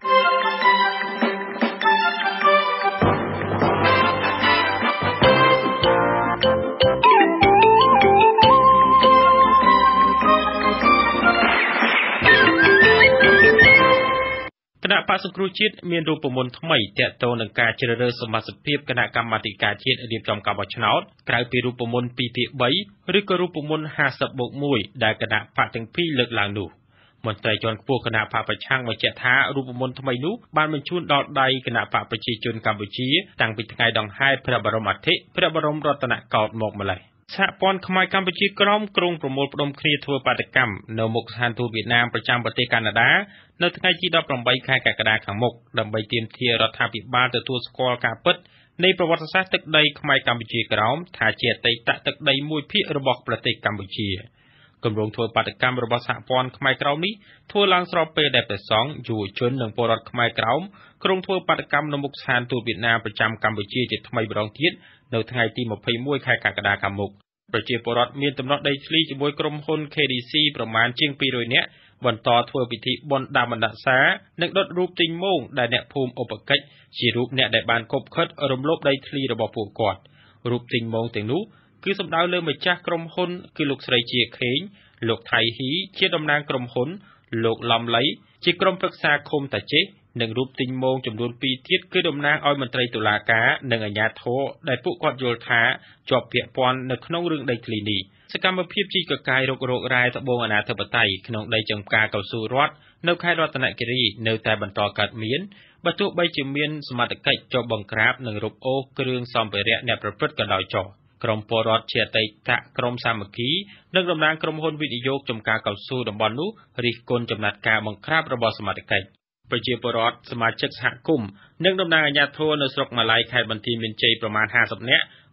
គណៈបក្សសង្គ្រោះជាតិមានរូបមន្តថ្មីទាក់ទងនឹងការជ្រើសរើសសមាជិកភាពគណៈកម្មាធិការជាតិរៀបចំការបោះឆ្នោតក្រៅពីរូបមន្តពីរភាគបីឬក៏រូបមន្តห้าสิบบวกមួយដែលគណៈបកទាំងពីរលើកឡើងនោះមន្ត្រីជាន់ខ្ពស់គណៈបកប្រឆាំងបញ្ជាក់ថារូបមន្តថ្មីនោះបានបញ្ជូនដល់ដៃគណៈបកប្រជាជនកម្ពុជាតាំងពីថ្ងៃដង្ហែព្រះបរមអធិព្រះបរមរតនកោដ្ឋមកម្ល៉េះសហព័ន្ធខ្មែរកម្ពុជាក្រមក្រុងប្រមូលផ្ដុំគ្នាធ្វើបាតកម្មនៅមុខស្ថានទូតវៀតណាមប្រចាំប្រទេសកាណាដានៅថ្ងៃទីដប់ប្រាំបីខែកក្កដាខាងមុខដើម្បីទាមទាររដ្ឋាភិបាលទទួលស្គាល់ការពិតនៃប្រវត្តិសាស្ត្រទឹកដីខ្មែរកម្ពុជាក្រោមថាជាអតីតទឹកដីមួយភាគរបស់ប្រទេសកម្ពុជាគម្រោងធ្វើបាតកម្មរបស់សហព័ន្ធខ្មែរក្រោមនេះធ្វើឡើងស្របពេលដែលព្រះសង្ឃយុវជននិងពលរដ្ឋខ្មែរក្រោមក្រុងធ្វើបាតកម្មនៅមុខស្ថានទូតវៀតណាមប្រចាំកម្ពុជាជាថ្មីម្ដងទៀតនៅថ្ងៃទីម្ភៃមួយខែកក្កដាខាងមុខប្រជាពលរដ្ឋមានទំនាស់ដីធ្លីជាមួយក្រុមហ៊ុន K D C ប្រមាណជាងពីររយនាក់បន្តធ្វើពិធីបុណ្យដាមណ្ឌសានិងដុតរូបទីងមោងដែលអ្នកភូមិឧបកិច្ចជារូបអ្នកដែលបានគប់ខិតរំលោភដីធ្លីរបស់ពួកគាត់រូបទីងមោងទាំងនោះគឺសំដៅលើម្ចាស់ក្រុមហ៊ុនគឺលោកស្រីជាខេងលោកថៃហ៊ីជាតំណាងក្រុមហ៊ុនលោកឡំលៃជាក្រុមប្រឹក្សាឃុំតាចេះនិងរូបទីងមោងចំនួនពីរទៀតគឺតំណាងឲ្យមន្ត្រីតុលាការនិងអាជ្ញាធរដែលពួកគាត់យល់ថាជាប់ពាក់ព័ន្ធនៅក្នុងរឿងដីធ្លីនេះសកម្មភាពជីកកាយរករករ៉ែត្បូងអាណាធិបតេយ្យក្នុងដីចម្ការកៅស៊ូរដ្ឋនៅខេត្តរតនគិរីនៅតែបន្តកើតមានបើទោះបីជាមានសមត្ថកិច្ចចុះបង្ក្រាបនិងរកអូសគ្រឿងសម្ភារៈអ្នកប្រព្រឹត្តក៏ដោយចុះក្រុមពលរដ្ឋជាអតីតក្រុមសាមគ្គីនិងតំណាងក្រុមហ៊ុនវិនិយោគចម្ការកៅស៊ូតំបន់នោះរិះគន់ចំណាត់ការបង្ក្រាបរបស់សមត្ថកិច្ចប្រជាពលរដ្ឋសមាជិកសហគមន៍និងតំណាងអាជ្ញាធរនៅស្រុកម៉ាឡៃខេត្តបន្ទាយមានជ័យប្រមាណห้าสิบនាក់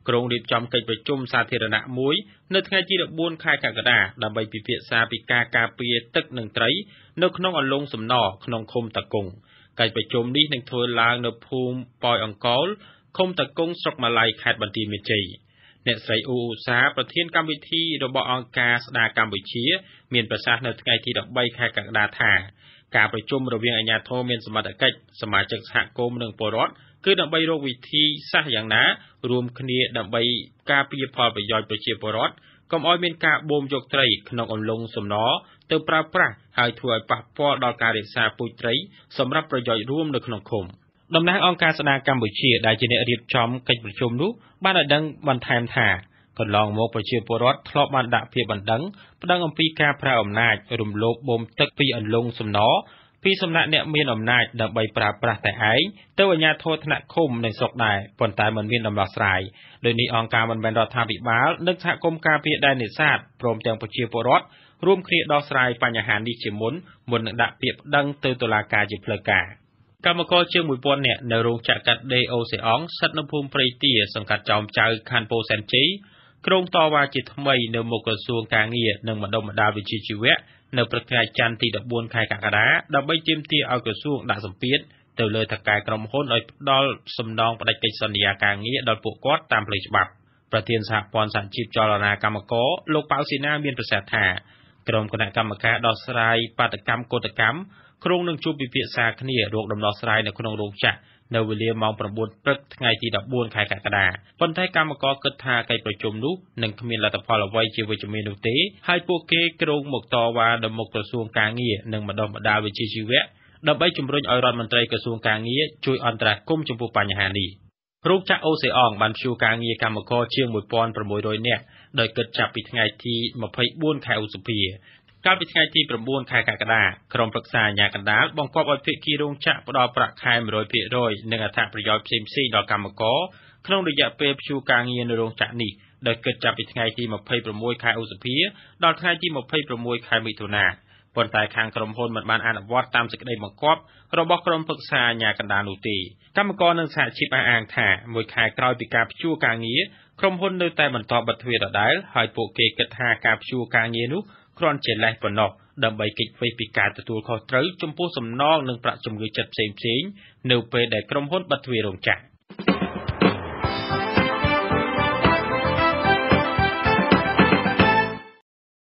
ក្រុងរៀបចំកិច្ចប្រជុំសាធារណៈមួយនៅថ្ងៃទីដប់បួនខែកក្កដាដើម្បីពិភាក្សាពីការការពារទឹកនិងត្រីនៅក្នុងអន្លង់សំណក្នុងឃុំតាគង់កិច្ចប្រជុំនេះនឹងធ្វើឡើងនៅភូមិប៉ោយអង្កោលឃុំតាគង់ស្រុកម៉ាឡៃខេត្តបន្ទាយមានជ័យអ្នកស្រីអ៊ូអ៊ូសាប្រធានកម្មវិធីរបស់អង្គការស្ដារកម្ពុជាមានប្រសាសន៍នៅថ្ងៃទីដប់បីខែកក្កដាថាការប្រជុំរវាងអាជ្ញាធរមានសមត្ថកិច្ចសមាជិកសហគមន៍និងពលរដ្ឋគឺដើម្បីរកវិធីសាស្ត្រយ៉ាងណារួមគ្នាដើម្បីការពារផលប្រយោជន៍ប្រជាពលរដ្ឋកុំឲ្យមានការបូមយកត្រីក្នុងអំឡុងសំណទៅប្រើប្រាស់ហើយធ្វើឲ្យប៉ះពាល់ដល់ការរក្សាពូជត្រីសម្រាប់ប្រយោជន៍រួមនៅក្នុងឃុំតំណាងអង្គការស្ដារកម្ពុជាដែលជាអ្នករៀបចំកិច្ចប្រជុំនោះបានឲ្យដឹងបន្ថែមថាកន្លងមកប្រជាពលរដ្ឋធ្លាប់បានដាក់ពាក្យបណ្ដឹងប្តឹងអំពីការប្រើអំណាចរំលោភបូមទឹកពីអន្លង់សំណពីសំណាក់អ្នកមានអំណាចដើម្បីប្រើប្រាស់តែឯងទៅអាជ្ញាធរថ្នាក់ឃុំនិងស្រុកដែរប៉ុន្តែមិនមានដំណោះស្រាយដោយនេះអង្គការមិនមែនរដ្ឋាភិបាលនិងសហគមន៍ការពារដែននេសាទព្រមទាំងប្រជាពលរដ្ឋរួមគ្នាដោះស្រាយបញ្ហានេះជាមុនមុននឹងដាក់ពាក្យប្តឹងទៅតុលាការជាផ្លូវការកម្មករជាងមួយពាន់នាក់នៅរោងចក្រកាត់ដេរអូសេអងស្ថិតនៅភូមិព្រៃទាសង្កាត់ចោមចៅខណ្ឌពោធិ៍សែនជ័យក្រុងតវ៉ាជាថ្មីនៅមុខក្រសួងការងារនិងបណ្ដុំបណ្ដាលវិជ្ជាជីវៈនៅព្រឹកថ្ងៃច័ន្ទទីដប់បួនខែកក្កដាដើម្បីទាមទារឲ្យក្រសួងដាក់សម្ពាធទៅលើថៅកែក្រុមហ៊ុនឲ្យផ្ដល់សំណងផ្ដាច់កិច្ចសន្យាការងារដល់ពួកគាត់តាមផ្លូវច្បាប់ប្រធានសហព័ន្ធសហជីពចលនាកម្មករលោកប៉ៅស៊ីណាមានប្រសាសន៍ថាក្រុមគណៈកម្មការដោះស្រាយបាតកម្មកោតកម្មក្រុងនឹងជួបពិភាក្សាគ្នារកដំណោះស្រាយនៅក្នុងរោងចក្រនៅវេលាម៉ោងប្រាំបួនព្រឹកថ្ងៃទីដប់បួនខែកក្កដាប៉ុន្តែកម្មករគិតថាកិច្ចប្រជុំនោះនឹងគ្មានលទ្ធផលអ្វីជាវិជ្ជមាននោះទេហើយពួកគេក្រុងមកតវ៉ាដល់មុខក្រសួងការងារនិងបណ្ដុះបណ្ដាលវិជ្ជាជីវៈដើម្បីជំរុញឲ្យរដ្ឋមន្ត្រីក្រសួងការងារជួយអន្តរាគមន៍ចំពោះបញ្ហានេះរោងចក្រអូសេអងបានព្យួរការងារកម្មករជាងមួយពាន់ប្រាំមួយរយនាក់ដោយគិតចាប់ពីថ្ងៃទីម្ភៃបួនខែឧសភាកាលពីថ្ងៃទីប្រាំបួនខែកក្កដាក្រុមប្រឹក្សាអាជ្ញាកណ្ដាលបង្គាប់ឲ្យភាគីរោងចក្រផ្ដល់ប្រាក់ខែ មួយរយភាគរយ និងអត្ថប្រយោជន៍ផ្សេងៗដល់កម្មករក្នុងរយៈពេលព្យួរការងារនៅរោងចក្រនេះដោយគិតចាប់ពីថ្ងៃទីម្ភៃប្រាំមួយខែឧសភាដល់ថ្ងៃទីម្ភៃប្រាំមួយខែមិថុនាប៉ុន្តែខាងក្រុមហ៊ុនមិនបានអនុវត្តតាមសេចក្តីបង្គាប់របស់ក្រុមប្រឹក្សាអាជ្ញាកណ្ដាលនោះទេកម្មករនិងសហជីពអះអាងថាមួយខែក្រោយពីការព្យួរការងារក្រុមហ៊ុននៅតែបន្តបិទទ្វារដដែលហើយពួកគេគិតថាការព្យួរការងារនោះគ្រាន់ជាលេសប៉ុណ្ណោះដើម្បីគេចវេសពីការទទួលខុសត្រូវចំពោះសំណងនិងប្រាក់ជំងឺចិត្តផ្សេងៗនៅពេលដែលក្រុមហ៊ុនបិទទ្វាររោងចក្រ